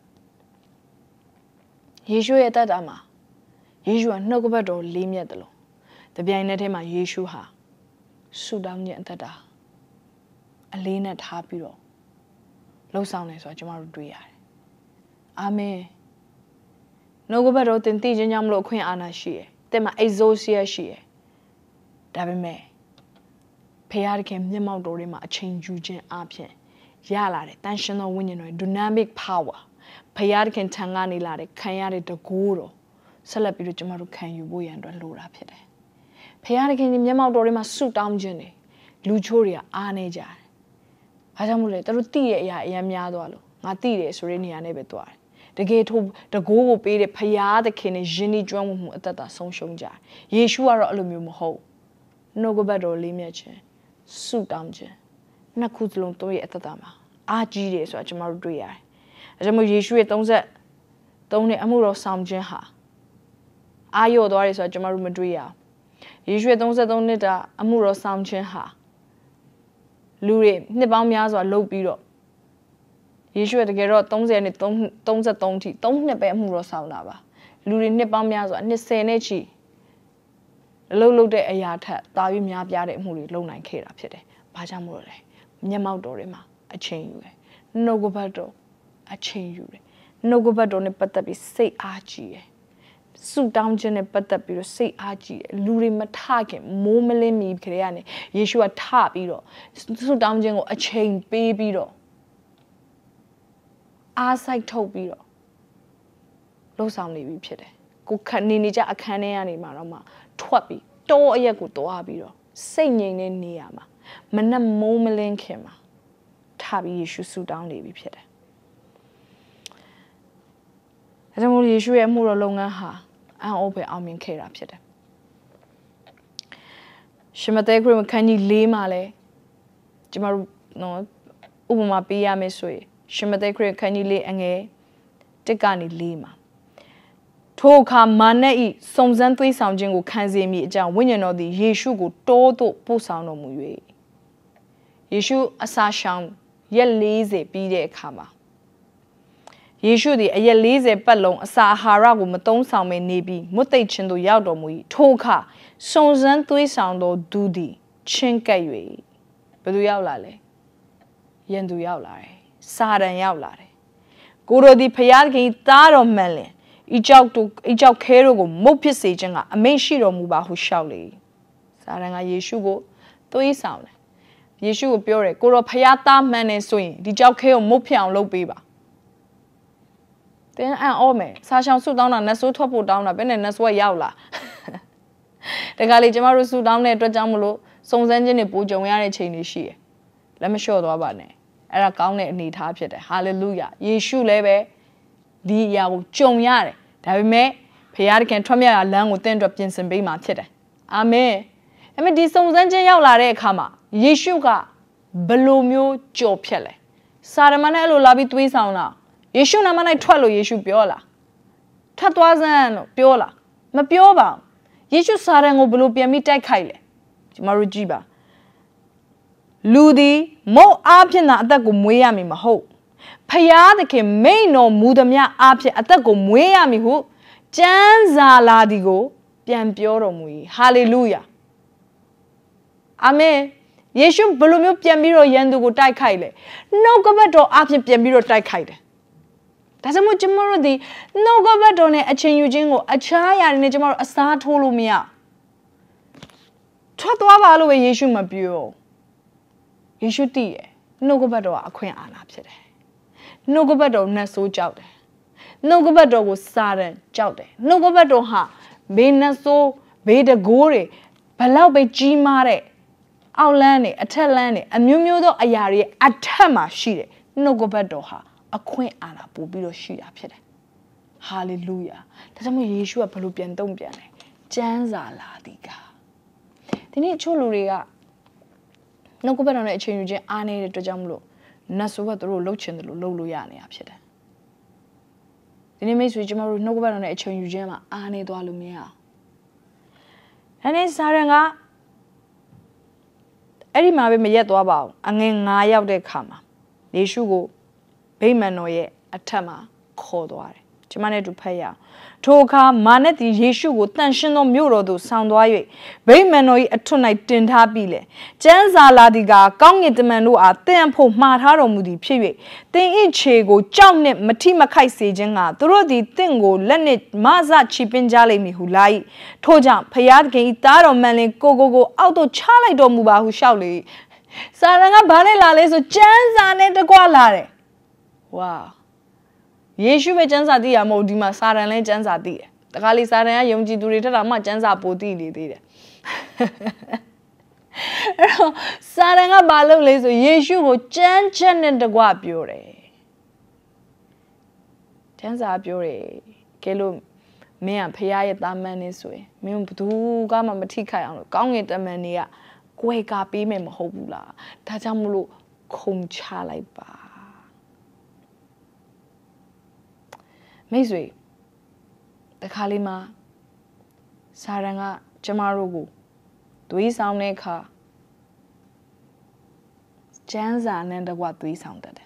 ယေရှုရဲ့တတ်တာမှာယေရှုကနှုတ်ကပတ်တော်လေးမြတ်တယ်လို့တပြိုင်နက်တည်းမှာယေရှုဟာဆုတောင်းခြင်းအသက်တာအလေးနဲ့ထားပြီးတော့လှုပ်ဆောင်နေဆိုတော့ကျွန်တော်တို့တွေ့ရတယ်အာမင်နှုတ်ကပတ်တော်သင်သိခြင်းကြောင့်မလို့အခွင့်အာဏာရှိတယ်တဲ့မှာ exousia ရှိတယ်ဒါပေမဲ့ဖခင်တခင်မျက်မှောက်တော်တွေမှာအချိန်ယူခြင်းအပြင်ရလာတယ်တန်ရှင်သောဝိညာဉ်တော် dynamic power ဖခင်တခင်ထံကနေလာတဲ့ခံရတဲ့တကူတော်ဆက်လက်ပြီးတော့ကျမတို့ခံယူဖို့ရန်အတွက်လိုတာဖြစ်တယ်ဖခင်တခင်မျက်မှောက်တော်တွေမှာဆုတောင်းခြင်းတွေလူချိုးတွေကအားနေကြတယ်ဘာကြောင့်မို့လဲသူတို့သိတဲ့အရာအများများသွားလို့ငါသိတယ်ဆိုတဲ့နေရာနဲ့ပဲသွားတယ်တကယ်ထိုးတကိုးကိုပေးတဲ့ဖခင်သခင်နဲ့ယဉ်ဤကျွမ်းမှုအသက်တာဆုံးရှုံးကြတယ်ယေရှုကတော့အဲ့လိုမျိုးမဟုတ်နှုတ်ကပတ်တော်လေးမြတ်ခြင်းဆုတောင်းခြင်းနှစ်ခုစလုံးတို့ရဲ့အသက်တာမှာအားကြီးတယ်ဆိုတာကျွန်တော်တို့တွေ့ရတယ်အဲကြောင့်မို့ယေရှုရဲ့33နှစ်အမှုတော်ဆောင်ခြင်းဟာအာရုံသွားတယ်ဆိုတာကျွန်တော်တို့မတွေ့ရအောင်ယေရှုရဲ့33နှစ်တာအမှုတော်ဆောင်ခြင်းဟာလူတွေနှစ်ပေါင်းများစွာလှုပ်ပြီးတော့ယေရှုရဲ့တကယ်တော့30နဲ့33ထိ3နှစ်ပဲအမှုတော်ဆောင်တာပါလူတွေနှစ်ပေါင်းများစွာ20နဲ့ချီအလုပ်လုပ်တဲ့အရာထက်တာပြီးများပြားတဲ့အမှုတွေလုပ်နိုင်ခဲ့တာဖြစ်တယ်။ဘာကြောင့်မို့လို့လဲ။မျက်မှောက်တော်တွေမှာအချိန်ယူတယ်။နှုတ်ကပတ်တော်အချိန်ယူတယ်နှုတ်ကပတ်တော်နဲ့ပတ်သက်ပြီးစိတ်အားကြီးတယ်ဆုတောင်းခြင်းနဲ့ပတ်သက်ပြီးတော့စိတ်အားကြီးတယ်လူတွေမထခင်မိုးမလင်းမီခရေကနေယေရှုကထပြီးတော့ဆုတောင်းခြင်းကိုအချိန်ပေးပြီးတော့အားစိုက်ထုတ်ပြီးတော့လှုပ်ဆောင်နေပြီဖြစ်တယ်ကိုခဏနေကြအခန်းထဲကနေမှတော့မှထွက်ပြီးတောအရက်ကိုသွားပြီးတော့စိတ်ငြိမ်တဲ့နေရာမှာမနှက်မိုးမလင်းခင်မှာထပြီးယေရှုဆုတောင်းနေပြီဖြစ်တယ်အဲဒါမို့ယေရှုရဲ့မှုတော်လုပ်ငန်းဟာအံ့ဩဖွယ်အောင်မြင်ခဲ့တာဖြစ်တယ်ရှမဿဲခရစ်ဝင်ခန်းကြီး၄မှာလဲကျမတို့နော်ဥပမာပေးရမယ်ဆိုရင်ရှမဿဲခရစ်ခန်းကြီး၄အငယ်1ကနေ4မှာထိုအခါမာနက်ဤစုံစမ်းသွေးဆောင်ခြင်းကိုခံစေမိအကြောင်းဝိညာဉ်တော်သည်ယေရှုကိုတောသို့ပို့ဆောင်တော်မူ၍ယေရှုအစာရှောင်ရက်40ပြီးတဲ့အခါမှာယေရှုသည်အရက်40ပတ်လုံးအစာအာဟာရကိုမသုံးဆောင်ဘဲနေပြီးမွတ်သိပ်ခြင်းသို့ရောက်တော်မူ၏ထိုအခါစုံစမ်းသွေးဆောင်တော်သူသည်ချင်းကပ်၍ဘယ်သူရောက်လာလဲယန်သူရောက်လာတယ်စာတန်ရောက်လာတယ်ကိုရိုဒီဖျားခင်သားတော်မှန်လင်ဤကြောက်ခဲတို့ကိုမုတ်ဖြစ်စေခြင်းကအမိန့်ရှိတော်မူပါဟုရှောက်လေစာတန်ကယေရှုကိုသွေးဆောင်တယ်ယေရှုကိုပြောတယ်ကိုရောဖျားသားမှန်နေဆိုရင်ဒီကြောက်ခဲကိုမုတ်ဖြစ်အောင်လုပ်ပေးပါတင်းအံ့ဩမယ်စာရှောင်ဆုတောင်းတာနတ်ဆိုးထွက်ဖို့တောင်းတာဘယ်နဲ့နတ်ဆိုးရောက်လာတခါလေကျမတို့ဆုတောင်းတဲ့အတွက်ကြောင့်မလို့စုံစမ်းခြင်းတွေပိုကြုံရတဲ့ချိန်တွေရှိတယ်လက်မလျှော့သွားပါနဲ့အဲ့ဒါကောင်းတဲ့အနေအထားဖြစ်တယ်ဟာလေလုယာယေရှုလည်းပဲဒီအရာကိုကြုံရတယ်ဒါပေမဲ့ဖခင်ထွက်မြောက်ရာလမ်းကိုတင့်အတွက်ပြင်ဆင်ပေးမှာဖြစ်တယ်အာမင်အဲ့မဲ့ဒီစုံစမ်းခြင်းရောက်လာတဲ့အခါမှာယေရှုကဘယ်လိုမျိုးကြော်ဖြတ်လဲစာရမဏေအဲ့လိုလာပြီးသွေးဆောင်လားယေရှုနာမ၌ထွက်လို့ယေရှုပြောလားထွက်သွားစမ်းလို့ပြောလားမပြောပါဘူးယေရှုစာရန်ကိုဘယ်လိုပြန်ပြီးတိုက်ခိုက်လဲကျမတို့ကြည့်ပါလူသည်မုတ်အားဖြင့်သာအသက်ကိုမွေးရမည်မဟုတ်ဖယားသခင်မိန်တော်မူသည်များအားဖြင့်အသက်ကိုမွေးရမည်ဟုကျမ်းစာလာသည်ကိုပြန်ပြောတော်မူ၏ဟာလေလုယာအာမင်ယေရှုဘယ်လိုမျိုးပြန်ပြီးတော့ယန်သူကိုတိုက်ခိုက်လဲနှုတ်ကပတ်တော်အားဖြင့်ပြန်ပြီးတော့တိုက်ခိုက်တယ်ဒါကြောင့်မို့ကျမတို့ဒီနှုတ်ကပတ်တော်နဲ့အချိန်ယူခြင်းကိုအခြားအရာတွေနဲ့ကျမတို့အစားထိုးလို့မရထွက်သွားပါလို့ပဲယေရှုမပြောယေရှုတည်ရဲ့နှုတ်ကပတ်တော်ကအခွင့်အာဏာဖြစ်တယ်နှုတ်ကပတ်တော်နတ်ဆိုးကြောက်တယ်နှုတ်ကပတ်တော်ကိုစာရန်ကြောက်တယ်နှုတ်ကပတ်တော်ဟာဘေးနတ်ဆိုးဘေးတကိုးတွေဘလောက်ပဲကြီးမားတဲ့အောက်လန်းတွေအထက်လန်းတွေအမျိုးမျိုးသောအရာတွေအထက်မှာရှိတယ်နှုတ်ကပတ်တော်ဟာအခွင့်အာဏာပို့ပြီးတော့ရှိတာဖြစ်တယ်ဟာလေလုယာဒါကြောင့်မို့ယေရှုကဘယ်လိုပြန်တုံ့ပြန်လဲကျမ်းစာလာသည်ကဒီနေ့အချို့လူတွေကနှုတ်ကပတ်တော်နဲ့အချိန်ယူခြင်းအားနေတဲ့အတွက်ကြောင့်မလို့နတ်ဆိုးကသူတို့လှုပ်ချင်တယ်လို့လှုပ်လို့ရနေတာဖြစ်တယ်ဒီနေ့မိတ်ဆွေကျမတို့နှုတ်ကပတ်တော်နဲ့အချိန်ယူခြင်းမှာအားနေသွားလို့မရအောင်ဒါနဲ့စာရန်ကအဲ့ဒီမှာပဲမရက်သွားပါဘူးအငယ်9ရောက်တဲ့ခါမှာယေရှုကိုဗိမာန်တော်ရဲ့အထက်မှာခေါ်သွားတယ်ကျမနဲ့တူဖတ်ရအောင်ထိုအခါမာနက်သည်ယေရှုကိုတန်ရှင်းသောမြို့တော်သို့ဆောင်သွား၍ဗိမာန်တော်၏အထွတ်၌တင်ထားပြီးလေကျမ်းစာလာသည်ကကောင်းကင်တမန်တို့အားတင့်ဖို့မှားထားတော်မူသည်ဖြစ်၍တင်၏ခြေကိုကြောက်နှင့်မထိမခိုက်စေခြင်းကသူတို့သည်တင့်ကိုလက်နှင့်မဆချီပင်ကြလိမ့်မည်ဟုလာ၏ထို့ကြောင့်ဖျားသခင်၏သားတော်မှန်လင်ကိုအောက်သို့ချလိုက်တော်မူပါဟုရှောက်လေစာရန်ကဘာနဲ့လာလဲဆိုကျမ်းစာနဲ့တကွလာတယ်ဝါယေရှုပဲကျမ်းစာသိရမဟုတ်ဒီမှာစာရန်လည်းကျမ်းစာသိတယ်တခါလေစာရန်ကယုံကြည်သူတွေထက်တော့မှကျမ်းစာပိုသိနေသေးတယ်အဲ့တော့စာရန်ကဘာလုပ်လဲဆိုယေရှုကိုကျမ်းချက်နဲ့တကွပြောတယ်ကျမ်းစာပြောတယ်ကဲလို့မင်းကဖခင်ရဲ့တာမန်နေဆိုရင်မင်းဘယ်သူကမှမထိခိုက်အောင်လို့ကောင်းကင်တမန်တွေကကိုယ်ကပေးမယ်မဟုတ်ဘူးလားဒါကြောင့်မလို့ခုံချလိုက်ပါမိတ်ဆွေတခါလေးမှာစာရန်ကကျမတို့ကိုသွေးဆောင်တဲ့အခါကျမ်းစာနဲ့တကွသွေးဆောင်တတ်တယ်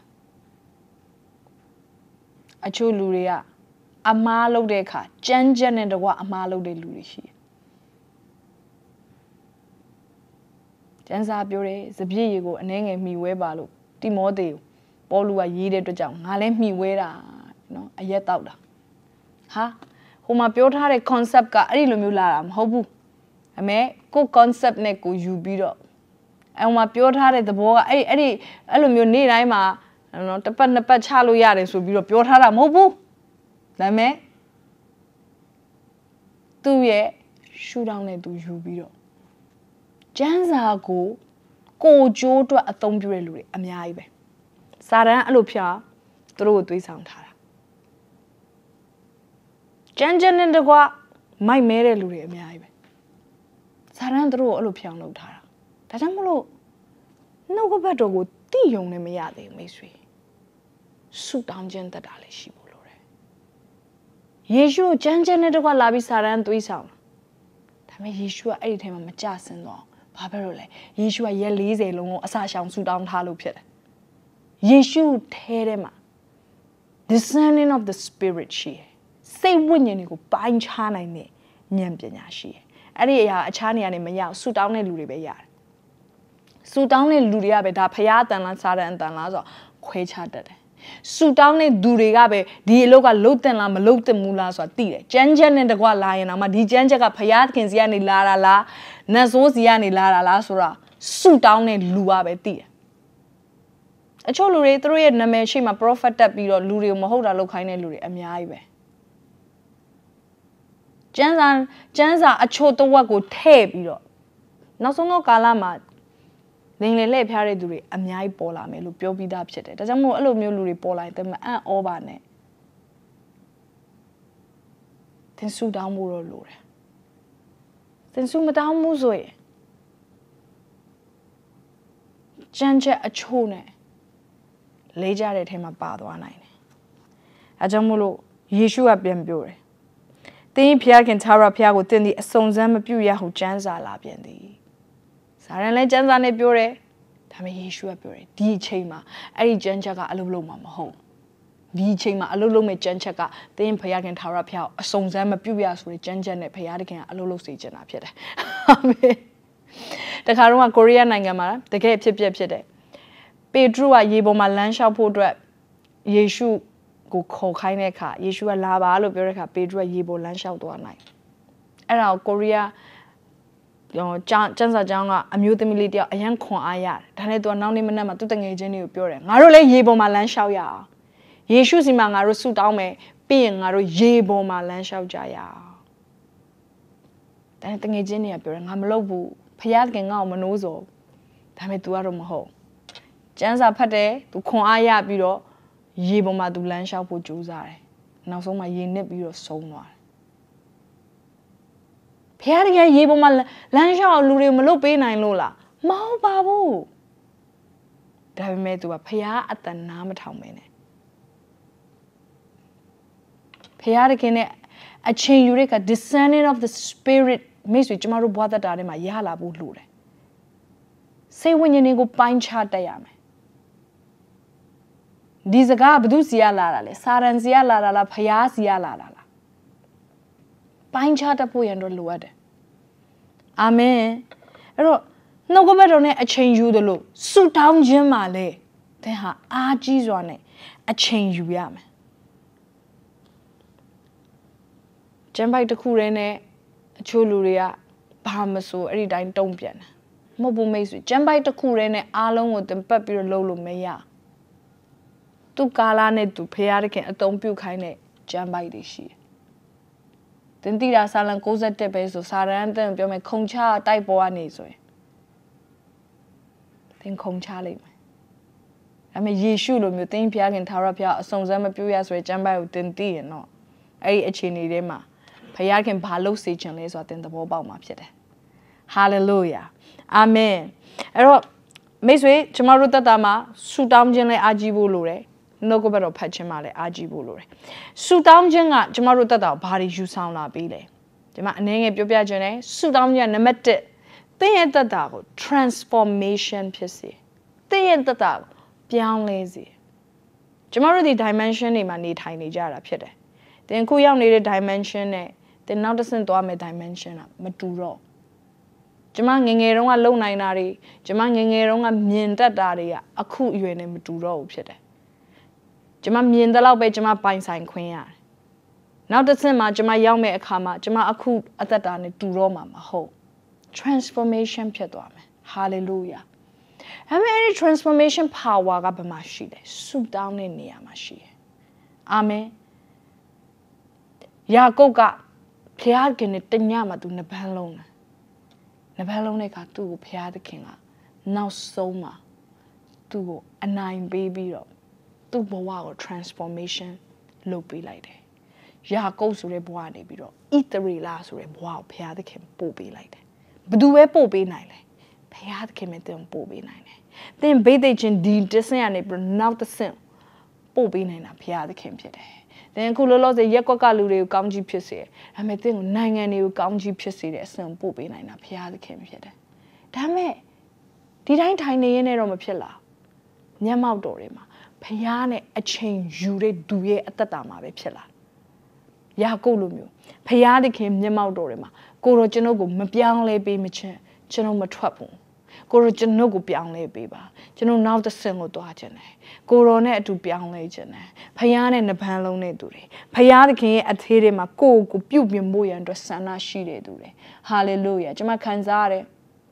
အချို့လူတွေကအမှားလုပ်တဲ့အခါကျမ်းချက်နဲ့တကွအမှားလုပ်တဲ့လူတွေရှိတယ်ကျမ်းစာပြောတယ်စပြည့်ရီကိုအနှဲငယ်မှီဝဲပါလို့တိမောသေကိုပေါလုကရေးတဲ့အတွက်ကြောင့်ငါလည်းမှီဝဲတာနော်အရက်တောက်တာဟာဟိုမှာပြောထားတဲ့ concept ကအဲ့ဒီလိုမျိုးလာတာမဟုတ်ဘူးအမေကို concept နဲ့ကိုယူပြီးတော့အဲ့မှာပြောထားတဲ့သဘောကအဲ့လိုမျိုးနေ့တိုင်းမှာနော်တစ်ပတ်နှစ်ပတ်ချလို့ရတယ်ဆိုပြီးတော့ပြောထားတာမဟုတ်ဘူးဒါပေမဲ့သူ့ရဲ့ရှူတောင်းနဲ့သူယူပြီးတော့ကျန်းစာကိုကျိုးအတွက်အသုံးပြုတဲ့လူတွေအများကြီးပဲစာတန်းအဲ့လိုဖျားသူတို့ကိုသွေးဆောင်ထားတာကျန်းနဲ့တကွမိုက်မဲတဲ့လူတွေအများကြီးပဲစာတန်းသူတို့ကိုအဲ့လိုဖျောင်းလုပ်ထားတာဒါကြောင့်မလို့နှုတ်ကပတ်တော်ကိုတိယုံနဲ့မရသေးဘူးမိတ်ဆွေဆုတောင်းခြင်းတက်တာလည်းရှိဖို့လိုတယ်ယေရှုကျန်းနဲ့တကွလာပြီးစာတန်းသွေးဆောင်ဒါပေမဲ့ယေရှုကအဲ့ဒီထဲမှာမကြဆင်းတော့ဘာဖြစ်လို့လဲယေရှုကရက်40လုံးကိုအစာရှောင်ဆုတောင်းထားလို့ဖြစ်တယ်ယေရှုထဲထဲမှာ discerning of the spirit ရှိတယ်စိတ်ဝိညာဉ်တွေကိုပိုင်းခြားနိုင်တဲ့ဉာဏ်ပညာရှိတယ်အဲ့ဒီအရာအခြားနေရာနေမရဆုတောင်းတဲ့လူတွေပဲရတယ်ဆုတောင်းတဲ့လူတွေကပဲဒါဖရားအတန်လားစာတန်အတန်လားဆိုတော့ခွဲခြားတတ်တယ်ဆုတောင်းတဲ့သူတွေကပဲဒီအလုပ်ကလုတ်တင်လားမလုတ်တင်ဘူးလားဆိုတာသိတယ်ကြမ်းချက်နဲ့တကွလာရင်တော့မှဒီကြမ်းချက်ကဖရားသခင်စီကနေလာတာလားနတ်ဆိုးစီကနေလာတာလားဆိုတာဆုတောင်းတဲ့လူကပဲသိတယ်အချို့လူတွေသူတို့ရဲ့နာမည်ရှိမှ prophet တက်ပြီးတော့လူတွေကိုမဟုတ်တာလုပ်ခိုင်းတဲ့လူတွေအများကြီးပဲကျန်းစာအချို့တဝက်ကိုထဲ့ပြီးတော့နောက်ဆုံးတော့ကာလမှာလင်းလေလှည့်ဖျားတဲ့သူတွေအများကြီးပေါ်လာမယ်လို့ပြောပြီးသားဖြစ်တယ်ဒါကြောင့်မို့အဲ့လိုမျိုးလူတွေပေါ်လာရင်တမန်အံ့ဩပါနဲ့သင်ဆုတောင်းဖို့တော့လိုတယ်သင်ဆုမတောင်းဘူးဆိုရင်ကျန်းချက်အချို့နဲ့လေးကြတဲ့အထဲမှာပါသွားနိုင်တယ်အဲကြောင့်မို့လို့ယေရှုကပြန်ပြောတယ်သင်ဖျားခင်သာရဖျားကိုသင်ဒီအစုံစမ်းမပြုရဟုကျမ်းစာလာပြန်သည်စာရန်လည်းကျမ်းစာနဲ့ပြောတယ်ဒါပေမဲ့ယေရှုကပြောတယ်ဒီအချိန်မှာအဲ့ဒီကျမ်းချက်ကအလုပ်လုပ်မှာမဟုတ်ဒီအချိန်မှာအလုပ်လုပ်မဲ့ကျမ်းချက်ကသင်ဖျားခင်သာရဖျားကိုအစုံစမ်းမပြုရဆိုတဲ့ကျမ်းချက်နဲ့ဖျားတခင်ကအလုပ်လုပ်စေချင်တာဖြစ်တယ်အာမင်တခါတော့ကိုရီးယားနိုင်ငံမှာတကယ်ဖြစ်တယ်ပေတရုကရေပေါ်မှာလမ်းလျှောက်ဖို့အတွက်ယေရှုကိုခေါ်ခိုင်းတဲ့အခါယေရှုကလာပါလို့ပြောတဲ့အခါပေတရုကရေပေါ်လမ်းလျှောက်သွားနိုင်အဲ့ဒါကိုရီးယားကျန်းစာကျောင်းကအမျိုးသမီးလေးတယောက်အရန်ခွန်အားရတယ်ဒါနဲ့သူကနောက်နေ့မနက်မှာသူတငယ်ချင်းတွေကိုပြောတယ်ငါတို့လည်းရေပေါ်မှာလမ်းလျှောက်ရအောင်ယေရှုစီမှာငါတို့ဆုတောင်းမယ်ပြီးရင်ငါတို့ရေပေါ်မှာလမ်းလျှောက်ကြရအောင်ဒါနဲ့တငယ်ချင်းတွေကပြောတယ်ငါမလုပ်ဘူးဖခင်ကငါ့ကိုမနှိုးစော်ဒါပေမဲ့ तू ကတော့မဟုတ်ကျန်းစာဖတ်တယ် तू ခွန်အားရပြီးတော့ရေပေါ်မှာ तू လမ်းလျှောက်ဖို့ကြိုးစားတယ်နောက်ဆုံးမှာရေနစ်ပြီးတော့ဆုံးသွားတယ်ဖခင်ရေပေါ်မှာလမ်းလျှောက်လူတွေမလုပ်ပေးနိုင်လို့လားမဟုတ်ပါဘူးဒါပေမဲ့ तू ကဖခင်အတန်နားမထောင်မင်းနဲ့ဖခင်နဲ့အချိန်ယူတဲ့က discerning of the spirit မိတ်ဆွေကျမတို့ဘဝတတာထဲမှာရလာဖို့လိုတယ်စိတ်ဝိညာဉ်တွေကိုပိုင်းခြားတတ်ရမယ်ဒီစကားဘယ်သူစီရလာတာလဲစာရန်စီရလာတာလားဖျားစီရလာတာလားပိုင်းခြားတတ်ဖို့ရန်တော့လိုအပ်တယ်အာမင်အဲ့တော့နှုတ်ကပတ်တော်နဲ့အချိန်ယူတယ်လို့ဆုတောင်းခြင်းမှာလေသင်ဟာအားကြီးစွာနဲ့အချိန်ယူရမယ်ကျမ်းပိုက်တစ်ခုတည်းနဲ့အချို့လူတွေကဘာမဆိုအဲ့ဒီတိုင်းတုံ့ပြန်တယ်မဟုတ်ဘူးမိတ်ဆွေကျမ်းပိုက်တစ်ခုတည်းနဲ့အားလုံးကိုသင်ပတ်ပြီးတော့လုပ်လို့မရသူကာလာနဲ့သူဖရာတခင်အသုံးပြုခိုင်းတဲ့ကျမ်းပိုက်တွေရှိတယ်သင်တိရာစာလံ61ပဲဆိုစာရန်တန်ပြောမယ်ခုံချတိုက်ပေါ်ကနေဆိုရင်သင်ခုံချလိုက်မယ်ဒါပေမဲ့ယေရှုလိုမျိုးသင်ဖရာခင်သာရဖရာအစုံစမ်းမပြုရဆိုတဲ့ကျမ်းပိုက်ကိုသင်သိရင်တော့အဲ့ဒီအခြေအနေတွေမှာဖခင်ခင်ဘာလို့စေချင်လဲဆိုတာသင်သဘောပေါက်မှာဖြစ်တယ်ဟာလေလုယာအာမင်အဲ့တော့မိတ်ဆွေကျမတို့တက်တာမှာဆူတောင်းခြင်းနဲ့အားကြီးဖို့လိုတယ်နှုတ်ကပတ်တော်ဖတ်ခြင်းမှာလည်းအားကြီးဖို့လိုတယ်ဆူတောင်းခြင်းကကျမတို့တက်တာကိုဘာတွေယူဆောင်လာပေးလဲဒီမှာအနေငယ်ပြောပြခြင်းနဲ့ဆူတောင်းခြင်းကနံပါတ်1သင်ရဲ့တက်တာကို transformation ဖြစ်စေသင်ရဲ့တက်တာကိုပြောင်းလဲစေကျမတို့ဒီ dimension တွေမှာနေထိုင်နေကြတာဖြစ်တယ်သင်ခုရောက်နေတဲ့ dimension နဲ့သင်နောက်တစ်ဆင့်သွားမယ့် dimension ကမတူတော့ကျမငငယ်တုန်းကလုံနိုင်တာတွေကျမငငယ်တုန်းကမြင်တတ်တာတွေကအခုအရွယ်နဲ့မတူတော့ဘူးဖြစ်တယ်ကျကျမမြင်တဲ့လောက်ပဲကျမပိုင်ဆိုင်ခွင့်ရတယ်နောက်တစ်ဆင့်မှာကျမရောက်မဲ့အခါမှာကျမအခုအသက်တာနဲ့တူတော့မှာမဟုတ် transformation ဖြစ်သွားမယ် hallelujah အဲ့မဲ့ဒီ transformation power ကဘယ်မှာရှိလဲဆုတောင်းတဲ့နေရာမှာရှိတယ်အာမင်ယာကုပ်ကဖျားခင်နဲ့တညမှာသူနှစ်ပန်းလုံးနဲ့ကသူ့ကိုဖျားသခင်ကနောက်ဆုံးမှာသူ့ကိုအနိုင်ပေးပြီးတော့သူ့ဘဝကို transformation လုပ်ပေးလိုက်တယ်ယာကုပ်ဆိုတဲ့ဘဝနေပြီးတော့ဣသရေလဆိုတဲ့ဘဝကိုဖျားသခင်ပို့ပေးလိုက်တယ်ဘယ်သူပဲပို့ပေးနိုင်လဲဖျားသခင်ပဲတင်ပို့ပေးနိုင်တယ်သင်ဘိသိက်ချင်းဒီတဆင့်ကနေပြီးနောက်တစ်ဆင့်ပို့ပေးနိုင်တာဖျားသခင်ဖြစ်တယ်သင်အခုလောလောဆယ်ရက်ကွက်ကလူတွေကိုကောင်းကြီးဖြစ်စေတယ်ဒါပေမဲ့သင်ကိုနိုင်ငံတွေကိုကောင်းကြီးဖြစ်စေတဲ့အဆင့်ပို့ပေးနိုင်တာဖျားသခင်ဖြစ်တယ်ဒါပေမဲ့ဒီတိုင်းထိုင်နေရင်တော့မဖြစ်လားမျက်မှောက်တော်တွေမှာဖျားနဲ့အချိန်ယူတဲ့သူရဲ့အသက်တာမှာပဲဖြစ်လာယာကုပ်လိုမျိုးဖျားသခင်မျက်မှောက်တော်တွေမှာကိုတော့ကျွန်ုပ်ကိုမပြောင်းလဲပေးမချင်းကျွန်တော်မထွက်ဘူးကိုတော့ကျွန်ုပ်ကိုပြောင်းလဲပေးပါကျွန်တော်နောက်တစ်ဆင့်ကိုသွားခြင်းတယ်ကိုရောနဲ့အတူပြောင်းလဲခြင်းတယ်ဖျားနဲ့နှပန်းလုံးတဲ့သူတွေဖျားသခင်ရဲ့အသေးတွေမှာကိုယ့်ကိုပြုတ်ပြမို့ရန်အတွက်ဆန္ဒရှိတဲ့သူတွေဟာလေလုယာကျွန်မခံစားရတယ်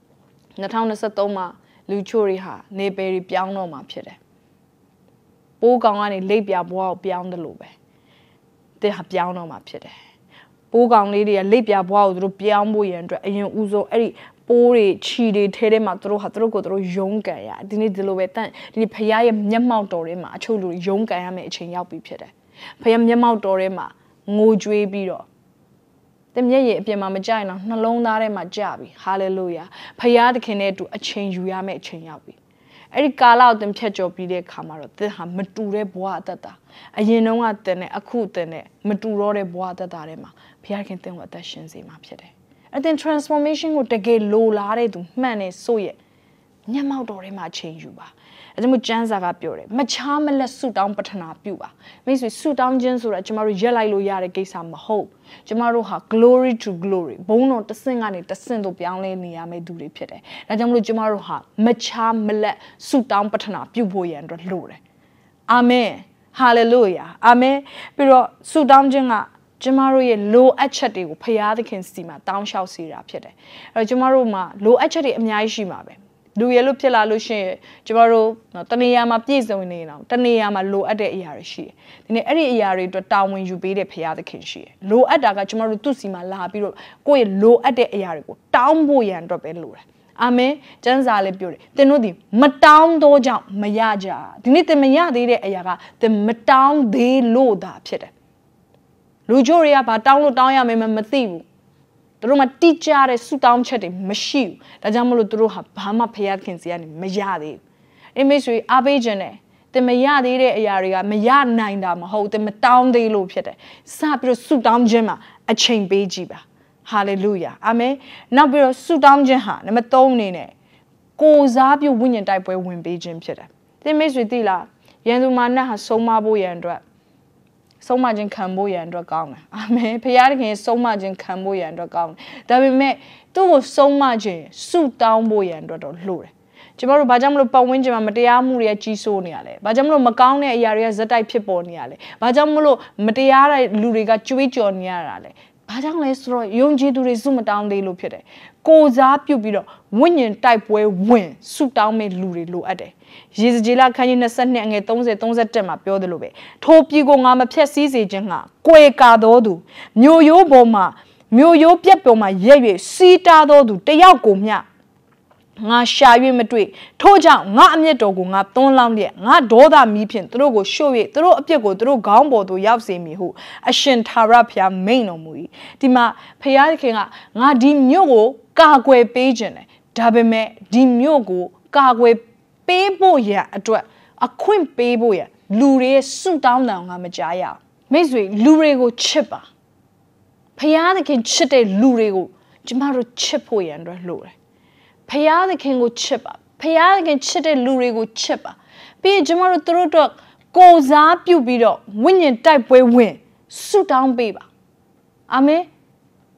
2023မှာလူချိုတွေဟာနေပယ်တွေပြောင်းတော့မှာဖြစ်တယ်ပိုးကောင်ကနေလိပ်ပြဘွားကိုပြောင်းတယ်လို့ပဲတဲ့ဟာပြောင်းတော့မှာဖြစ်တယ်ပိုးကောင်လေးတွေကလိပ်ပြဘွားကိုသူတို့ပြောင်းဖို့ရန်အတွက်အရင်ဦးဆုံးအဲ့ဒီပိုးတွေခြီတွေထဲထဲမှာသူတို့ကိုသူတို့ရုန်းကန်ရဒီနေ့ဒီလိုပဲဒီဖျားရဲ့မျက်မှောက်တော်ထဲမှာအချို့လူရုန်းကန်ရမယ့်အချိန်ရောက်ပြီဖြစ်တယ်ဖျားမျက်မှောက်တော်ထဲမှာငိုကြွေးပြီးတော့တမျက်ရည်အပြင်မှာမကြရင်တော့နှလုံးသားထဲမှာကြပြီဟာလေလုယာဖျားသခင်နဲ့အတူအချိန်ယူရမယ့်အချိန်ရောက်ပြီအဲ့ဒီကာလကိုသင်ဖြတ်ကျော်ပြီးတဲ့အခါမှာတော့သင်ဟာမတူတဲ့ဘဝအသက်တာအရင်တုန်းကသင်နဲ့အခုသင်နဲ့မတူတော့တဲ့ဘဝအသက်တာထဲမှာဘုရားခင်သင်ကိုအသက်ရှင်စေမှာဖြစ်တယ်အဲ့သင် transformation ကိုတကယ်လိုလားတဲ့သူမှန်နေဆိုရဲ့မျက်မှောက်တော်ထဲမှာအချိန်ယူပါအဲ့ဒါမျိုးကျမ်းစာကပြောတယ်မချားမလက်ဆုတောင်းပတ္ထနာပြုပါမိတ်ဆွေဆုတောင်းခြင်းဆိုတာကျမတို့ရက်လိုက်လို့ရတဲ့ကိစ္စမဟုတ်ကျမတို့ဟာ glory to glory ဘုန်းတော်တစ်ဆင့်ကနေတစ်ဆင့်သို့ပြောင်းလဲနေရမယ့်သူတွေဖြစ်တယ်ဒါကြောင့်မလို့ကျမတို့ဟာမချားမလက်ဆုတောင်းပတ္ထနာပြုဖို့ရန်အတွက်လိုတယ်အာမင်ဟာလေလုယာအာမင်ပြီးတော့ဆုတောင်းခြင်းကကျမတို့ရဲ့လိုအပ်ချက်တွေကိုဖရာသခင်စီမှာတောင်းလျှောက်စေတာဖြစ်တယ်အဲ့တော့ကျမတို့မှာလိုအပ်ချက်တွေအများကြီးရှိမှာပဲလူရလို့ဖြစ်လာလို့ရှိရင်ကျမတို့တနေရာမှာပြည့်စုံနေအောင်တနေရာမှာလိုအပ်တဲ့အရာတွေရှိတယ်ဒီနေ့အဲ့ဒီအရာတွေအတွက်တာဝန်ယူပေးတဲ့ဖရာသခင်ရှိတယ်လိုအပ်တာကကျမတို့သူ့စီမှာလာပြီးတော့ကိုယ့်ရဲ့လိုအပ်တဲ့အရာတွေကိုတောင်းဖို့ရန်အတွက်ပဲလိုတယ်အာမင်ကျမ်းစာလည်းပြောတယ်သင်တို့ဒီမတောင်းတော့ကြောင့်မရကြဒီနေ့သင်မရသေးတဲ့အရာကသင်မတောင်းသေးလို့သာဖြစ်တယ်လူချိုတွေကဘာတောင်းလို့တောင်းရမယ်မသိဘူးသူတို့မှတိကျတဲ့ဆုတောင်းချက်တွေမရှိဘူးဒါကြောင့်မလို့သူတို့ဟာဘာမှဖယားခင်စီကနေမရသေးဘူးအိမ်မိတ်ဆွေအားပေးခြင်းနဲ့သင်မရသေးတဲ့အရာတွေကမရနိုင်တာမဟုတ်သင်မတောင်းသေးလို့ဖြစ်တယ်စပြီးတော့ဆုတောင်းခြင်းမှာအချိန်ပေးကြည့်ပါဟာလေလုယာအာမင်နောက်ပြီးတော့ဆုတောင်းခြင်းဟာနံပါတ်3အနေနဲ့ကိုယ်စားပြုဝိညာဉ်တိုက်ပွဲဝင်ပေးခြင်းဖြစ်တယ်သင်မိတ်ဆွေသိလားယန္တုမာနဟာဆုံးမဖို့ရန်အတွက်ဆုံးမခြင်းခံဖို့ရန်အတွက်ကောင်းတယ်အာမင်ဖခင်သခင်ဆုံးမခြင်းခံဖို့ရန်အတွက်ကောင်းတယ်ဒါပေမဲ့သူ့ကိုဆုံးမခြင်းဆုတောင်းဖို့ရန်အတွက်တော့လိုတယ်ကျမတို့ဘာကြောင့်မလို့ပတ်ဝန်းကျင်မှာမတရားမှုတွေကကြီးစိုးနေရလဲဘာကြောင့်မလို့မကောင်းတဲ့အရာတွေကဇက်တိုက်ဖြစ်ပေါ်နေရလဲဘာကြောင့်မလို့မတရားတဲ့လူတွေကကြွေးကြော်နေရတာလဲဘာကြောင့်လဲဆိုတော့ယုံကြည်သူတွေစုမတောင်းသေးလို့ဖြစ်တယ်ကိုစားပြုတ်ပြီးတော့ဝိညာဉ်တိုက်ပွဲဝင်ဆုတောင်းမဲ့လူတွေလိုအပ်တယ်ယေဇကျေလခန်းကြီး22အငယ်30 31မှာပြောသလိုပဲထိုပြည်ကိုငါမဖျက်ဆီးစေခြင်းငါကွယ်ကာတော်သူမြို့ရိုးပေါ်မှာမြို့ရိုးပြက်ပေါ်မှာရက်၍စီးတားတော်သူတယောက်ကိုမျှငါရှာ၍မတွေ့ထို့ကြောင့်ငါအမျက်တော်ကိုငါသွန်းလောင်းလျက်ငါဒေါသမီးဖြင့်သူတို့ကိုရှို့၍သူတို့အပြစ်ကိုသူတို့ခေါင်းပေါ်သို့ရောက်စေမည်ဟုအရှင်ထာဝရဘုရားမိန့်တော်မူ၏ဒီမှာဘုရားသခင်ကငါဒီမြို့ကိုကာကွယ်ပေးခြင်းတယ်ဒါပေမဲ့ဒီမြို့ကိုကာကွယ်ပေးဖို့ရအတွက်အခွင့်ပေးဖို့ရလူတွေရဲ့ဆုတောင်းတန်ငါမကြားရအောင်မိတ်ဆွေလူတွေကိုချစ်ပါဘုရားသခင်ချစ်တဲ့လူတွေကိုကျမတို့ချစ်ဖို့ရအတွက်လိုတယ်ဖယားသခင်ကိုချစ်ပါဖယားသခင်ချစ်တဲ့လူတွေကိုချစ်ပါပြီးရင်ကျမတို့တို့အတွက်ကိုစားပြုပြီးတော့ဝိညာဉ်တိုက်ပွဲဝင်ဆုတောင်းပေးပါအာမင်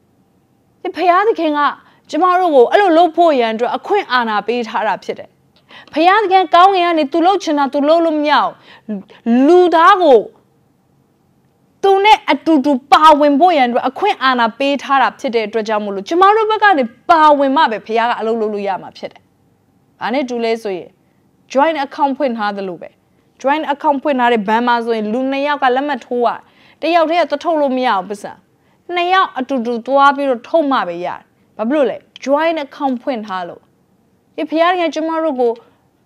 ဒီဖယားသခင်ကကျမတို့ကိုအဲ့လိုလုပ်ဖို့ရန်အတွက်အခွင့်အာဏာပေးထားတာဖြစ်တယ်ဖယားတကယ်ကောင်းငင်ကနေသူလှုပ်ချင်တာသူလှုပ်လို့မရအောင်လူသားကိုသူနဲ့အတူတူပါဝင်ဖို့ရန်အတွက်အခွင့်အာဏာပေးထားတာဖြစ်တဲ့အတွက်ကြောင့်မို့လို့ကျမတို့ဘက်ကနေပါဝင်မှပဲဖယားကအလုပ်လုပ်လို့ရမှာဖြစ်တယ်။ဒါနဲ့တူလဲဆိုရင် joint account ဖွင့်ထားသလိုပဲ joint account ဖွင့်ထားတဲ့ဘဏ်မှာဆိုရင်လူ2ယောက်ကလက်မှတ်ထိုးရတယောက်တည်းကထုတ်လို့မရအောင်ပတ်စံ2ယောက်အတူတူသွားပြီးတော့ထုတ်မှပဲရတယ်။ဘာဖြစ်လို့လဲ joint account ဖွင့်ထားလို့ဒီဖယားကကျမတို့ကို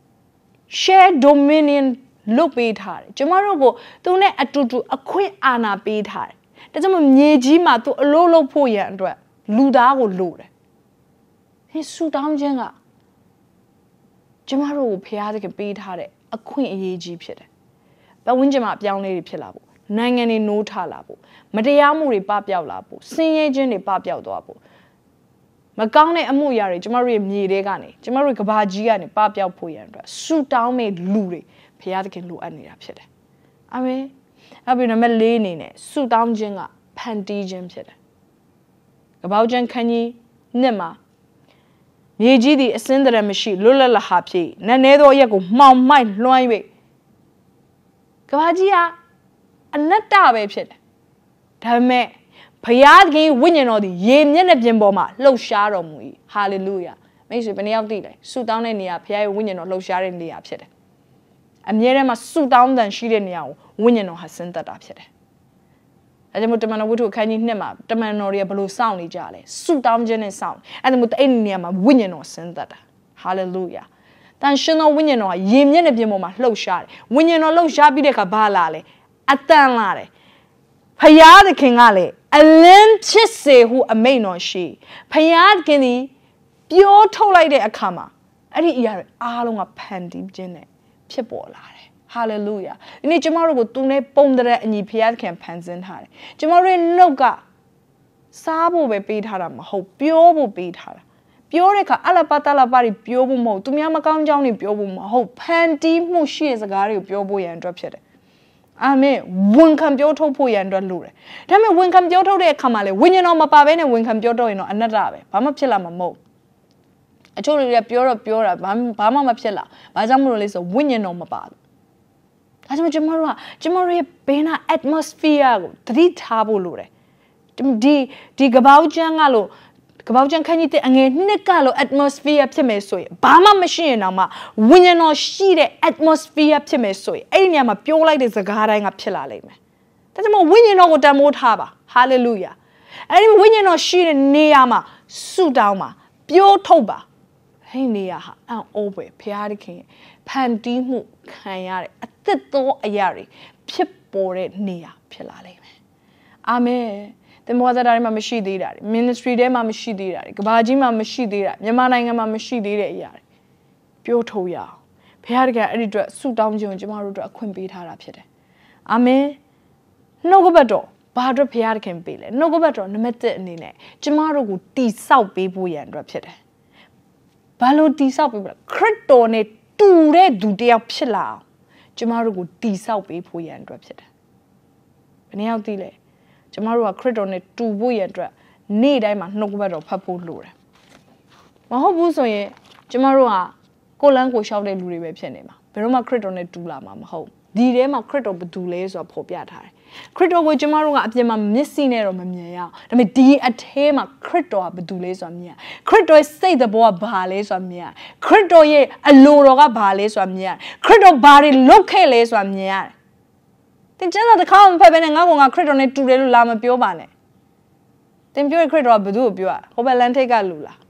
share dominion လုပ်ပေးထားတယ်ကျမတို့ကိုသူနဲ့အတူတူအခွင့်အာဏာပေးထားတယ်ဒါကြောင့်မြေကြီးမှာသူအလို့လုပ်ဖို့ရန်အတွက်လူသားကိုလိုတယ်ဟင်းဆူတောင်းခြင်းကကျမတို့ကိုဖျားသခင်ပေးထားတဲ့အခွင့်အရေးကြီးဖြစ်တယ်ပတ်ဝန်းကျင်မှာအပြောင်းလဲတွေဖြစ်လာဖို့နိုင်ငံတွေနိုးထလာဖို့မတရားမှုတွေပပျောက်လာဖို့ဆင်းရဲခြင်းတွေပပျောက်သွားဖို့မကောင်းတဲ့အမှုအရာတွေကျမတို့ရဲ့မြေထဲကနေကျမတို့ကဘာကြီးကနေပပျောက်ဖို့ရန်အတွက်ဆူတောင်းမဲ့လူတွေဖျားသခင်လိုအပ်နေတာဖြစ်တယ်။အာမင်။နောက်ပြီးနံပါတ်4အနေနဲ့ဆူတောင်းခြင်းကဖန်တီးခြင်းဖြစ်တယ်။ကပောက်ကျန်ခန်းကြီးနှစ်မှာမြေကြီးသည်အစင်းတရမရှိလွတ်လပ်လဟာဖြစ်နတ်နေသောရက်ကိုမှောင်မိုက်လွှမ်း၍ကဘာကြီးကအနတ္တပဲဖြစ်တယ်။ဒါပေမဲ့ဘုရားသခင်ဝိညာဉ်တော်သည်ရေမျက်နှာပြင်ပေါ်မှာလှုပ်ရှားတော်မူ၏။ဟာလေလုယာ။မိတ်ဆွေဘယ်နှယောက်သိလဲ။ဆူတောင်းတဲ့နေရာဘုရားရဲ့ဝိညာဉ်တော်လှုပ်ရှားတဲ့နေရာဖြစ်တယ်။အမြဲတမ်းမှာဆူတောင်းတန်ရှိတဲ့နေရာကိုဝိညာဉ်တော်ဟာဆင်းသက်တာဖြစ်တယ်။အဲဒါမို့တမန်တော်ဝတ္ထုအခန်းကြီး2မှာတမန်တော်တွေကဘလို့စောင့်နေကြလဲဆူတောင်းခြင်းနဲ့စောင့်အဲဒါမို့အဲ့ဒီနေရာမှာဝိညာဉ်တော်ဆင်းသက်တာဟာလေလုယာတန်ရှင်သောဝိညာဉ်တော်ဟာရေမျက်နှာပြင်ပေါ်မှာလှုပ်ရှားတယ်ဝိညာဉ်တော်လှုပ်ရှားပြီးတဲ့အခါဘာလာလဲအတန်လာတယ်ဖယားသခင်ကလည်းအလင်းဖြစ်စေဟုအမိန့်တော်ရှိဖယားသခင်သည်ပြောထုတ်လိုက်တဲ့အခါမှာအဲ့ဒီအရာတွေအားလုံးကဖန်တီးခြင်းနဲ့ဖြစ်ပေါ်လာတယ်ဟာလေလုယာဒီနေ့ကျမတို့ကိုသူနဲ့ပုံတဲ့အညီဖယားသခင်ဖန်ဆင်းထားတယ်ကျမတို့ရဲ့နှုတ်ကစားဖို့ပဲပေးထားတာမဟုတ်ပြောဖို့ပေးထားတာပြောတဲ့အခါအလပါတလာပါပြောဖို့မဟုတ်သူများမကောင်းကြောင်းတွေပြောဖို့မဟုတ်ဖန်တီးမှုရှိတဲ့စကားတွေကိုပြောဖို့ရန်အတွက်ဖြစ်တယ်အာမင်ဝန်ခံပြောထုတ်ဖို့ရန်အတွက်လိုတယ်ဒါပေမဲ့ဝန်ခံပြောထုတ်တဲ့အခါမှာလေဝိညာဉ်တော်မပါဘဲနဲ့ဝန်ခံပြောထုတ်ရင်တော့အနတ္တပဲဘာမှဖြစ်လာမှာမဟုတ်အချို့တွေကပြောတာဘာမှမဖြစ်လာဘာကြောင့်မလို့လဲဆိုဝိညာဉ်တော်မပါဘူးဒါကြောင့်ကျမတို့ရဲ့ဘေးနာ atmosphere ကိုသတိထားဖို့လိုတယ်ဒီကပောက်ကျန်းကလို့ကပောက်ကျန်းခန်းကြီးတဲ့အငယ်နှစ်ကလို့ atmosphere ဖြစ်မယ်ဆိုရင်ဘာမှမရှိရင်တော့မှဝိညာဉ်တော်ရှိတဲ့ atmosphere ဖြစ်မယ်ဆိုရင်အဲ့ဒီနေရာမှာပြောလိုက်တဲ့စကားတိုင်းကဖြစ်လာလိမ့်မယ်ဒါကြောင့်ဝိညာဉ်တော်ကိုတန်ဖိုးထားပါ hallelujah အဲ့ဒီဝိညာဉ်တော်ရှိတဲ့နေရာမှာဆုတောင်းပါပြောထုတ်ပါဟိနေရာဟာအံ့ဩပဲဖျားသခင်ဖန်တီးမှုခံရတဲ့အသက်သောအရာတွေဖြစ်ပေါ်တဲ့နေရာဖြစ်လာလိမ့်မယ်အာမင်သင်္ဘောသားတွေမှာမရှိသေးတာတွေ ministry ထဲမှာမရှိသေးတာတွေကဘာကြီးမှာမရှိသေးတာမြန်မာနိုင်ငံမှာမရှိသေးတဲ့အရာတွေပြောထုတ်ရအောင်ဘုရားတကယ်အဲ့ဒီအတွက်ဆုတောင်းခြင်းကိုကျမတို့အတွက်အခွင့်ပေးထားတာဖြစ်တယ်အာမင်နှုတ်ကပတ်တော်ဘာအတွက်ဘုရားတခင်ပေးလဲနှုတ်ကပတ်တော်နံပါတ်1အနေနဲ့ကျမတို့ကိုတိဆောက်ပေးဖို့ရန်အတွက်ဖြစ်တယ်ဘာလို့တိဆောက်ပေးလဲခရစ်တော်နဲ့တူတဲ့သူတယောက်ဖြစ်လာအောင်ကျမတို့ကိုတိဆောက်ပေးဖို့ရန်အတွက်ဖြစ်တယ်ဘယ်နှယောက်သိလဲကျမတို့ကခရစ်တော်နဲ့တူဖို့ရန်အတွက်နေ့တိုင်းမှာနှုတ်ကပတ်တော်ဖတ်ဖို့လိုတယ်မဟုတ်ဘူးဆိုရင်ကျမတို့ကကိုလန်းကိုရှောက်တဲ့လူတွေပဲဖြစ်နေမှာဘယ်တော့မှခရစ်တော်နဲ့တူလာမှာမဟုတ်ဒီထဲမှာခရစ်တော်ဘယ်သူလဲဆိုတာဖော်ပြထားတယ်ခရစ်တော်ကိုကျမတို့ကအပြင်မှာမျက်စိနဲ့တော့မမြင်ရအောင်ဒါပေမဲ့ဒီအထဲမှာခရစ်တော်ကဘယ်သူလဲဆိုတာမြင်ခရစ်တော်ရဲ့စိတ်သဘောကဘာလဲဆိုတာမြင်ခရစ်တော်ရဲ့အလိုတော်ကဘာလဲဆိုတာမြင်ခရစ်တော်ဘာတွေလုပ်ခဲ့လဲဆိုတာမြင်ရတယ်တင်ကျန်တဲ့ခါမှဖက်ပဲနဲ့ငါကခရစ်တော်နဲ့တူတယ်လို့လာမပြောပါနဲ့တင်ပြောရခရစ်တော်ကဘယ်သူကိုပြောဟိုဘက်လန်ထိတ်ကလူလား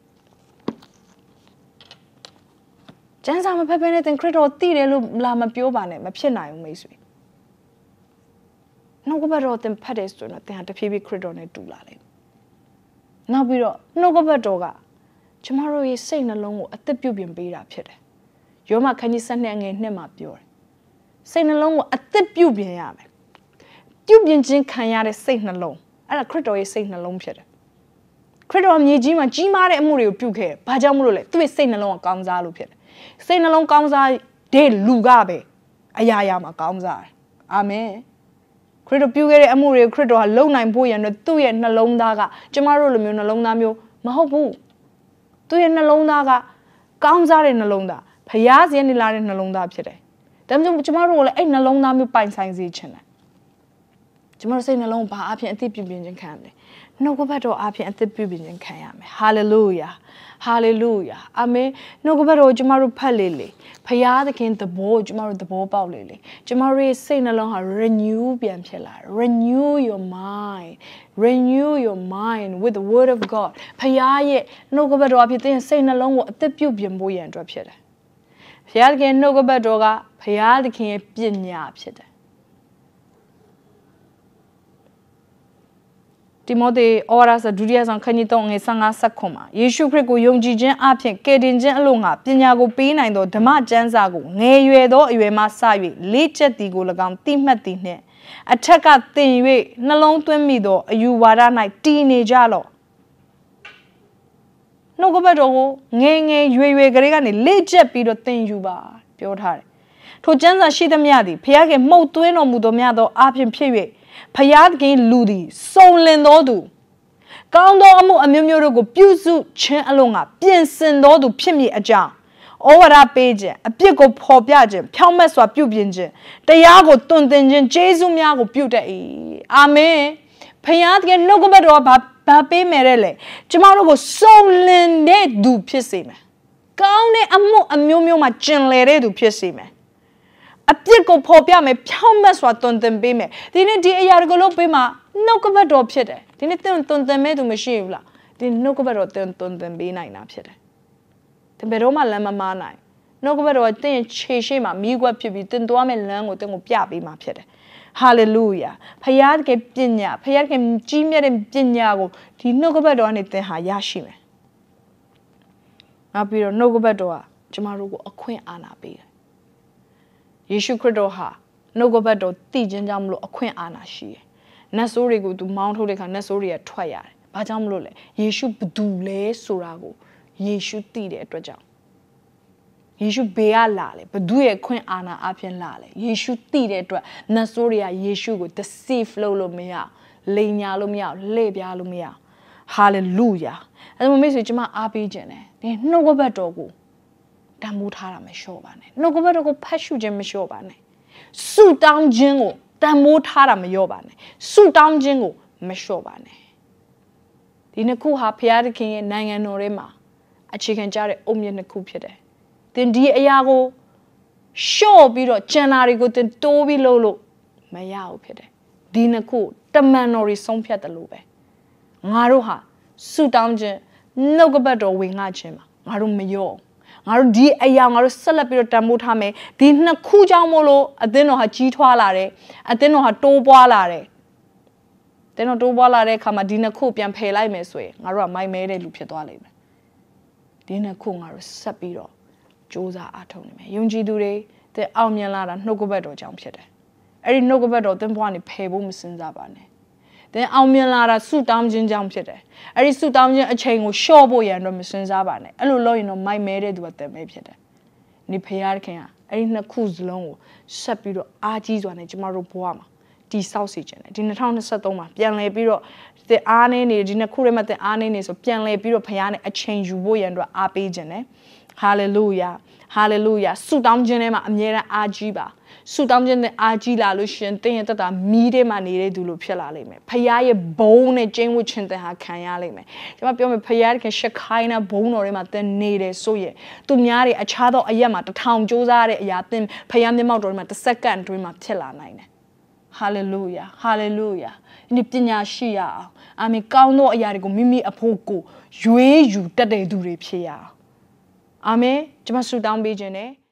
ကျန်စာမဖက်ပဲနဲ့တင်ခရစ်တော်သိတယ်လို့လာမပြောပါနဲ့မဖြစ်နိုင်ဘူးမိတ်ဆွေနှုတ်ကပတ်တော်တင်ဖတ်တယ်ဆိုတော့တင်ဟာတဖြည်းဖြည်းခရစ်တော်နဲ့တူလာလိမ့်မယ်နောက်ပြီးတော့နှုတ်ကပတ်တော်ကကျမတို့ရဲ့စိတ်နှလုံးကိုအသက်ပြုပြင်ပေးတာဖြစ်တယ်ယောမခန်းကြီး7အငယ်2မှာပြောတယ်စိတ်နှလုံးကိုအသက်ပြုပြင်ရမယ်ပြုပြင်ခြင်းခံရတဲ့စိတ်နှလုံးအဲ့ဒါခရစ်တော်ရဲ့စိတ်နှလုံးဖြစ်တယ်ခရစ်တော်မြေကြီးမှာကြီးမားတဲ့အမှုတွေကိုပြုခဲ့ဘာကြောင့်မလို့လဲသူ့ရဲ့စိတ်နှလုံးကကောင်းစားလို့ဖြစ်တယ်စိတ်နှလုံးကောင်းစားတဲ့လူကပဲအရာရာမှာကောင်းစားတယ်အာမင်ခရစ်တော်ပြုခဲ့တဲ့အမှုတွေကိုခရစ်တော်ကလုံနိုင်ဖို့ရန်သူ့ရဲ့နှလုံးသားကကျမတို့လိုမျိုးနှလုံးသားမျိုးမဟုတ်ဘူးသူ့ရဲ့နှလုံးသားကကောင်းစားတဲ့နှလုံးသားဖယားစီကနေလာတဲ့နှလုံးသားဖြစ်တယ်ဒါမှမဟုတ်ကျမတို့ကလည်းအဲ့နှလုံးသားမျိုးပိုင်ဆိုင်စေချင်တယ်ကျမတို့စိတ်နှလုံးဘာအဖြစ်အသိပြုပြင်ခြင်းခံရမလဲနှုတ်ကပတ်တော်အဖြစ်အသိပြုပြင်ခြင်းခံရမယ်ဟာလေလုယာဟာလေလုယာအာမင်နှုတ်ကပတ်တော်ကျမတို့ဖတ်လေလေဖယားသခင်သဘောကျမတို့သဘောပေါက်လေလေကျမတို့ရဲ့စိတ်နှလုံးဟာ renew ပြန်ဖြစ်လာ renew your mind with the word of God ဖယားရဲ့နှုတ်ကပတ်တော်အဖြစ်သင်စိတ်နှလုံးကိုအသိပြုပြင်ဖို့ရန်အတွက်ဖြစ်တယ်ဖယားသခင်နှုတ်ကပတ်တော်ကဖယားသခင်ရဲ့ပညာဖြစ်တယ်တိမောသေဩဝါဒစာဒုတိယဆောင်ခန်းကြီး3ငယ်15ဆက်ခွန်မှာယေရှုခရစ်ကိုယုံကြည်ခြင်းအပြင်ကယ်တင်ခြင်းအလို့ငါပညာကိုပေးနိုင်သောဓမ္မကျမ်းစာကိုငယ်ရွယ်သောအရွယ်မှစ၍လေးချက်သည်ကို၎င်းတိမှတ်သည်နှင့်အထက်ကသင်၍နှလုံးသွင်းမိသောအယူဝါဒ၌တည်နေကြလော့နှုတ်ကပတ်တော်ကိုငယ်ရွယ်ကလေးကနေလေးချက်ပြီးတော့သင်ယူပါပြောထားတယ်ထိုကျမ်းစာရှိသမျှသည်ဖခင်မှုတ်သွင်းတော်မူသောမြတ်သောအပြင်ဖြစ်၍ဖယားသခင်လူသည်စုံလင်သောသူကောင်းသောအမှုအမျိုးမျိုးတို့ကိုပြုစုခြင်းအလို့ငါပြင်ဆင်သောသူဖြစ်မည်အကြောင်းဩဝါဒပေးခြင်းအပြစ်ကိုဖော်ပြခြင်းဖြောင့်မတ်စွာပြုပြင်ခြင်းတရားကိုတွင်တင်ခြင်းကျေးဇူးများကိုပြုတတ်၏အာမင်ဖယားသခင်နှုတ်ကပတ်တော်ကဘာပေးမယ်တဲ့လေကျမတို့ကိုစုံလင်တဲ့သူဖြစ်စေမယ်ကောင်းတဲ့အမှုအမျိုးမျိုးမှာကျင်လည်တဲ့သူဖြစ်စေမယ်အပြစ်ကိုဖော်ပြမယ်ဖြောင့်မတ်စွာတွင်တင်ပေးမယ်ဒီနေ့ဒီအရာတွေကိုလုပ်ပေးမှာနှုတ်ကပတ်တော်ဖြစ်တယ်ဒီနေ့တွင်တင်မဲ့သူမရှိဘူးလားဒီနှုတ်ကပတ်တော်တွင်တင်ပေးနိုင်တာဖြစ်တယ်တဘယ်တော့မှလမ်းမမားနိုင်နှုတ်ကပတ်တော်တင်းရဲ့ခြေရှိမှာမိကွက်ဖြစ်ပြီးတင်သွားမဲ့လမ်းကိုတင်းကိုပြပေးမှာဖြစ်တယ်ဟာလေလုယာဖယားတကယ်ပညာဖယားတကယ်ကြီးမြတ်တဲ့ပညာကိုဒီနှုတ်ကပတ်တော်ကနေတင်ဟာရရှိမယ်နောက်ပြီးတော့နှုတ်ကပတ်တော်ကကျမတို့ကိုအခွင့်အာဏာပေးတယ်ယေရှုခရစ်တော်ဟာနှုတ်ကပတ်တော်တည်ခြင်းကြောင့်မလို့အခွင့်အာဏာရှိတယ်နတ်ဆိုးတွေကိုသူမောင်းထုတ်တဲ့အခါနတ်ဆိုးတွေကထွက်ရတယ်ဘာကြောင့်မလို့လဲယေရှုဘသူလဲဆိုတာကိုယေရှုသိတဲ့အတွက်ကြောင့်ယေရှုဘေးကလာလေဘသူရဲ့ခွင့်အာဏာအပြင်လာလေယေရှုသိတဲ့အတွက်နတ်ဆိုးတွေကယေရှုကို deceive လုပ်လို့မရလိန်ညာလို့မရလှည့်ပြားလို့မရ hallelujah အဲ့လိုမိတ်ဆွေကျွန်မအားပေးခြင်းတယ်ဒီနှုတ်ကပတ်တော်ကိုတန်ဖိုးထားတာမလျှော့ပါနဲ့နှုတ်ကပတ်တော်ကိုဖတ်ရှုခြင်းမလျှော့ပါနဲ့ဆုတောင်းခြင်းကိုတန်ဖိုးထားတာမလျော့ပါနဲ့ဆုတောင်းခြင်းကိုမလျှော့ပါနဲ့ဒီနှစ်ခုဟာဘုရားသခင်ရဲ့နိုင်ငံတော်ထဲမှာအခြေခံကြတဲ့အုတ်မြစ်နှစ်ခုဖြစ်တယ်သင်ဒီအရာကိုလျှော့ပြီးတော့ကျန်တာတွေကိုသင်တိုးပြီးလို့မရဘူးဖြစ်တယ်ဒီနှစ်ခုတမန်တော်တွေဆုံးဖြတ်တယ်လို့ပဲငါတို့ဟာဆုတောင်းခြင်းနှုတ်ကပတ်တော်ဝင်ငှခြင်းမှာငါတို့မလျော့ငါတို့ဒီအရာငါတို့ဆက်လက်ပြီးတော့တန်ဖိုးထားမယ်ဒီနှစ်ခုကြောင့်မို့လို့အသင်းတော်ဟာကြီးထွားလာတယ်အသင်းတော်ဟာတိုးပွားလာတယ်အသင်းတော်တိုးပွားလာတဲ့အခါမှာဒီနှစ်ခုပြန်ဖယ်လိုက်မယ်ဆိုရင်ငါတို့ကမိုက်မဲတဲ့လူဖြစ်သွားလိမ့်မယ်ဒီနှစ်ခုငါတို့ဆက်ပြီးတော့စူးစမ်းအားထုတ်နေမယ်ယုံကြည်သူတွေတဲ့အောင်မြင်လာတာနှုတ်ကပတ်တော်ကြောင့်ဖြစ်တယ်အဲ့ဒီနှုတ်ကပတ်တော်သင်ဘဝကနေဖယ်ဖို့မစင်စားပါနဲ့သင်အောင်မြင်လာတာဆုတောင်းခြင်းကြောင့်ဖြစ်တယ်အဲ့ဒီဆုတောင်းခြင်းအချိန်ကိုရှော့ဖို့ရန်တော့မစင်စားပါနဲ့အဲ့လိုလုပ်ရင်တော့မိုက်မဲတဲ့သူကတည်မဲဖြစ်တယ်ဒီဖယားခင်ကအဲ့ဒီနှစ်ခုစလုံးကိုဆက်ပြီးတော့အားကြီးစွာနဲ့ကျမတို့ဘဝမှာတီဆောက်စီခြင်းတယ်ဒီ2023မှာပြန်လည်ပြီးတော့သင်အားနေနေဒီနှစ်ခုထဲမှာသင်အားနေနေဆိုပြန်လည်ပြီးတော့ဖယားနဲ့အချိန်ယူဖို့ရန်တော့အားပေးခြင်းတယ်ဟာလေလုယာဟာလေလုယာဆုတောင်းခြင်းထဲမှာအမြဲတမ်းအားကြီးပါဆုတောင်းခြင်းနဲ့အားကြီးလာလို့ရှင်သင်ရဲ့တသက်မီးထဲမှာနေတဲ့သူလိုဖြစ်လာလိမ့်မယ်ဖယားရဲ့ဘုံနဲ့ကျင်းဝတ်ခြင်းသင်ဟာခံရလိမ့်မယ်ကျွန်မပြောမယ်ဖယားခင်ရှက်ခိုင်းတဲ့ဘုံတော်ထဲမှာသင်နေတယ်ဆိုရင်သူများတွေအခြားသောအရက်မှာ1000စူးစမ်းတဲ့အရာသင်ဖယားမျက်မှောက်တော်ထဲမှာ10စက္ကန့်အတွင်းမှာဖြစ်လာနိုင်တယ်ဟာလေလုယာဟာလေလုယာဒီပညာရှိရအောင်အာမင်ကောင်းသောအရာတွေကိုမိမိအဖို့ကိုရွေးယူတတ်တဲ့သူတွေဖြစ်ရအောင်အာမင်ကျွန်မဆုတောင်းပေးခြင်းနဲ့